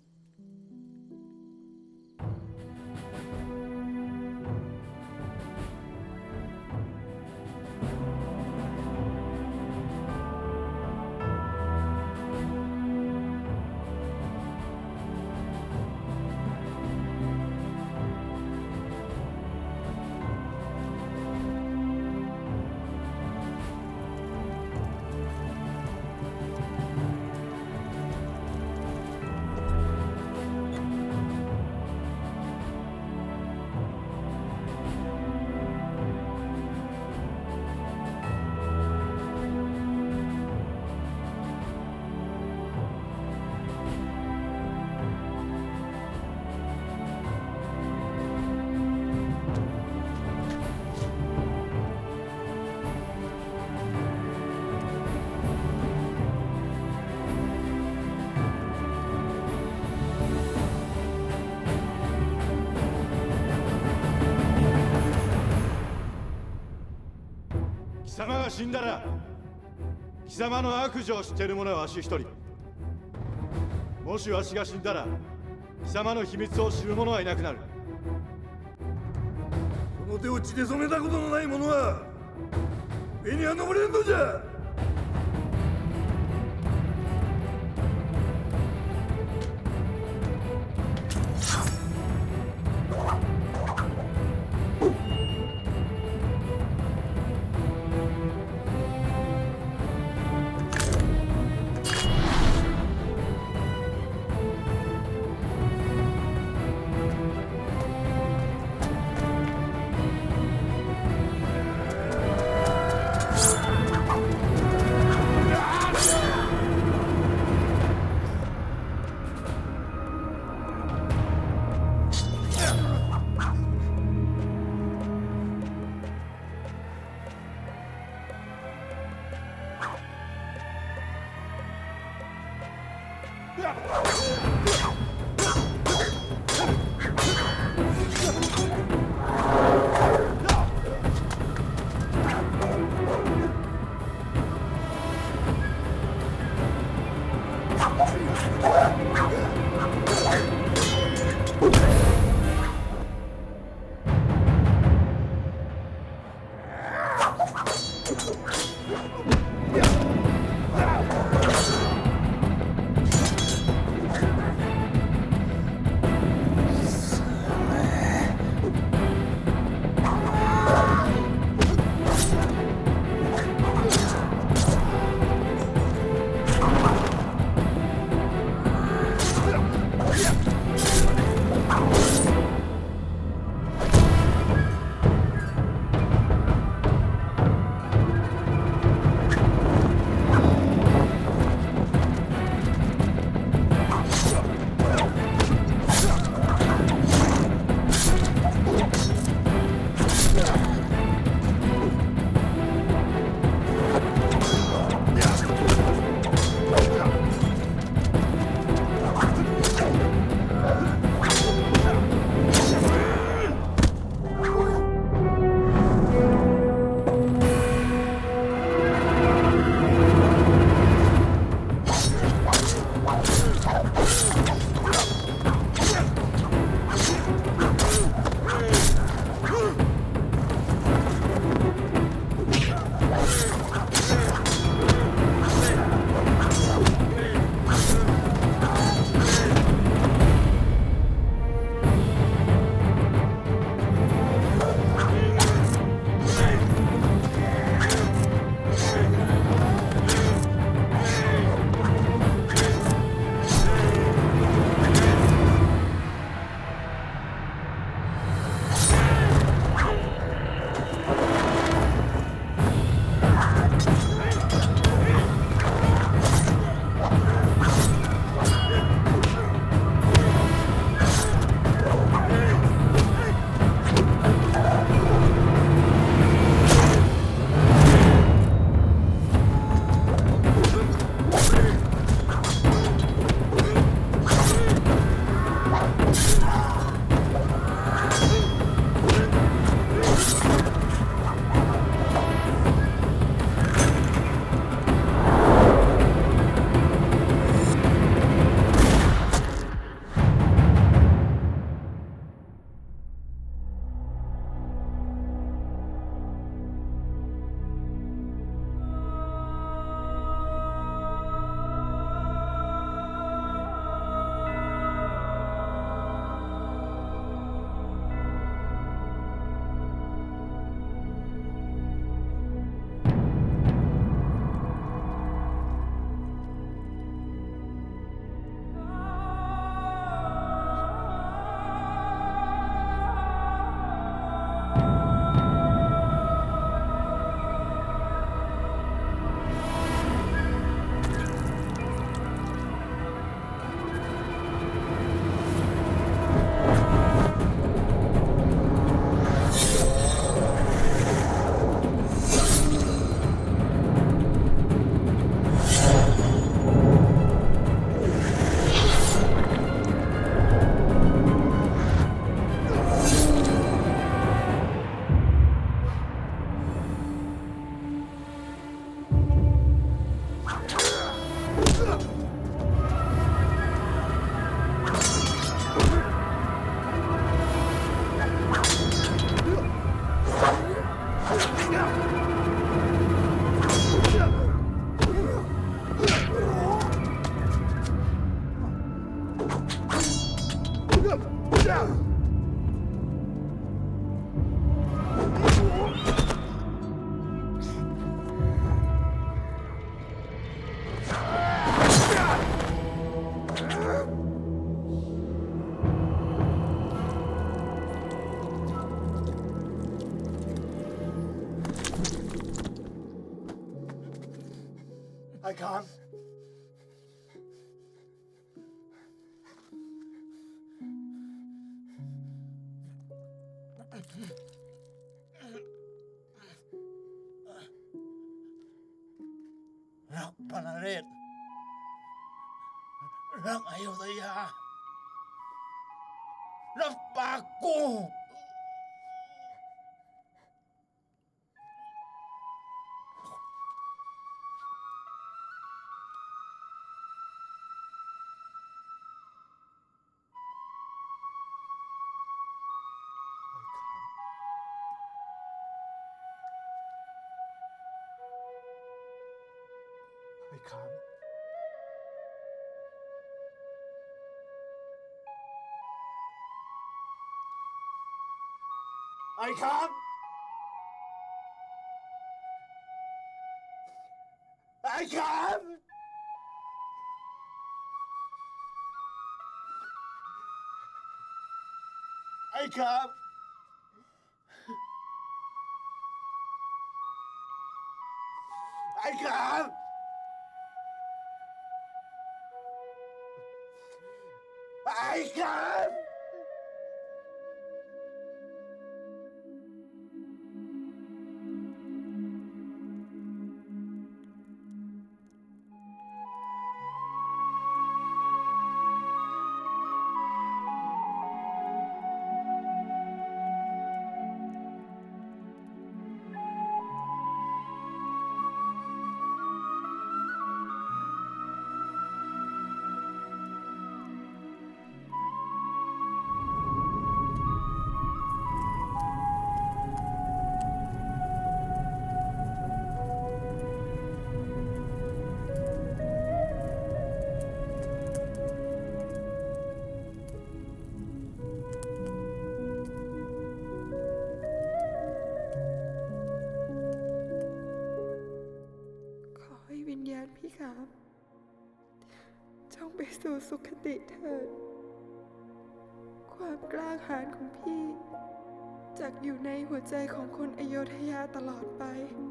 貴様が死んだら貴様の悪事を知っている者はわし一人もしわしが死んだら貴様の秘密を知る者はいなくなるこの手を血で染めたことのない者は上には登れんのじゃ I can't.รักพระนเรศรักอยุธยารับปากกูไอ้ขามไอ้ขามไอ้ขามไอ้ขามไอ้ขามไอ้ขามขอให้วิญญาณพี่ขามจงไปสู่สุคติเถิดความกล้าหาญของพี่จักอยู่ในหัวใจของคนอโยธยาตลอดไป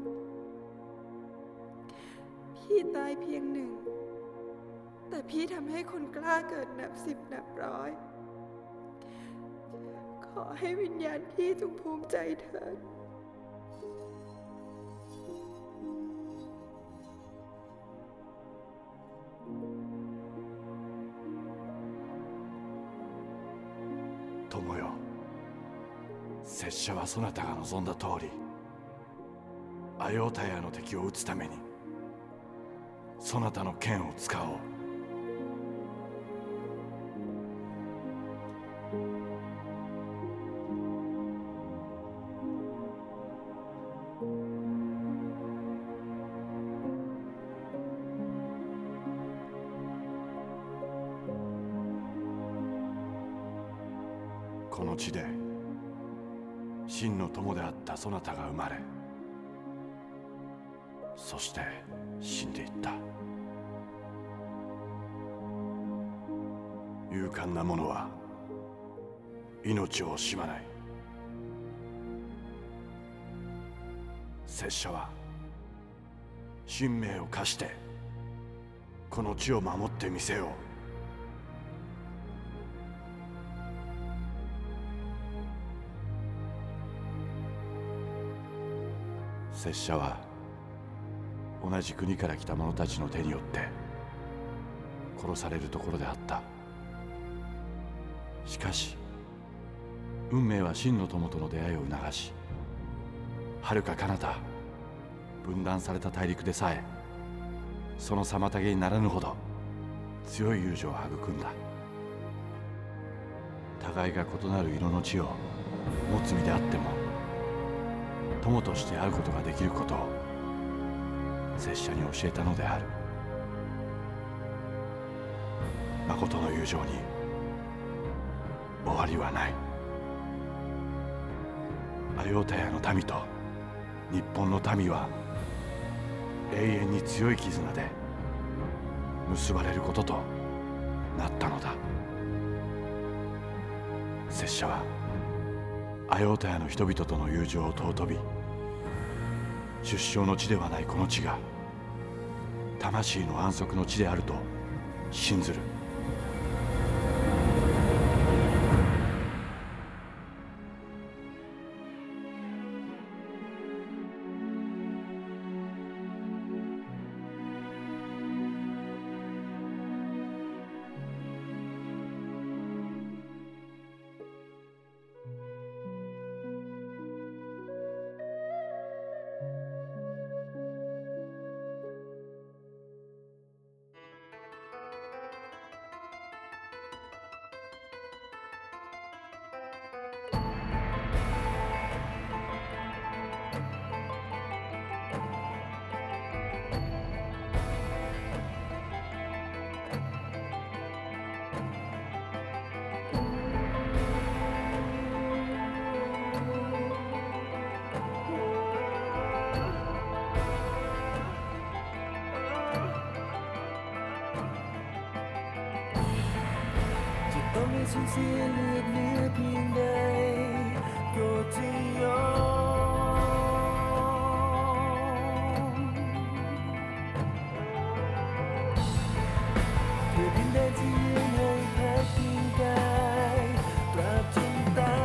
พี่ตายเพียงหนึ่งแต่พี่ทำให้คนกล้าเกิดนับสิบนับร้อยขอให้วิญญาณพี่จงภูมิใจเถิด友よ、拙者はそなたが望んだ通りアヨータヤの敵を討つためにそなたの剣を使おう。この地で真の友であったそなたが生まれ、そして死んでいった。勇敢な者は命を惜しまない。拙者は神命を課してこの地を守ってみせよう。拙者は同じ国から来た者たちの手によって殺されるところであった。しかし運命は真の友との出会いを促し、遥か彼方分断された大陸でさえその妨げにならぬほど強い友情を育んだ。互いが異なる色の血を持つ身であっても友として会うことができることを拙者に教えたのである。誠の友情に終わりはない。アヨータヤの民と日本の民は永遠に強い絆で結ばれることとなったのだ。拙者はアヨータヤの人々との友情を尊び、出生の地ではないこの地が魂の安息の地であると信ずる。 สูญเสียเลือดเนื้อเพียงใดก็จะยอมเพื่อดินแดนที่ยืนให้แพ้เพียงกายตราบจนตาย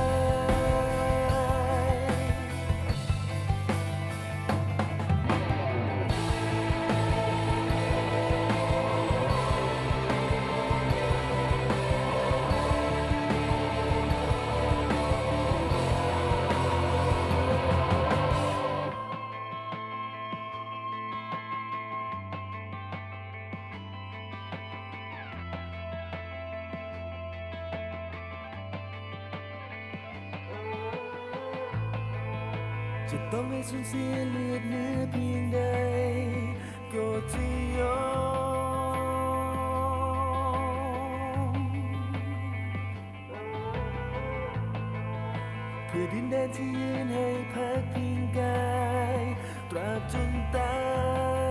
จะต้องให้สูญเสียเลือดเนื้อเพียงใดก็จะยอมเพื่อดินแดนที่ยืนให้พักพิงกายตราบจนตาย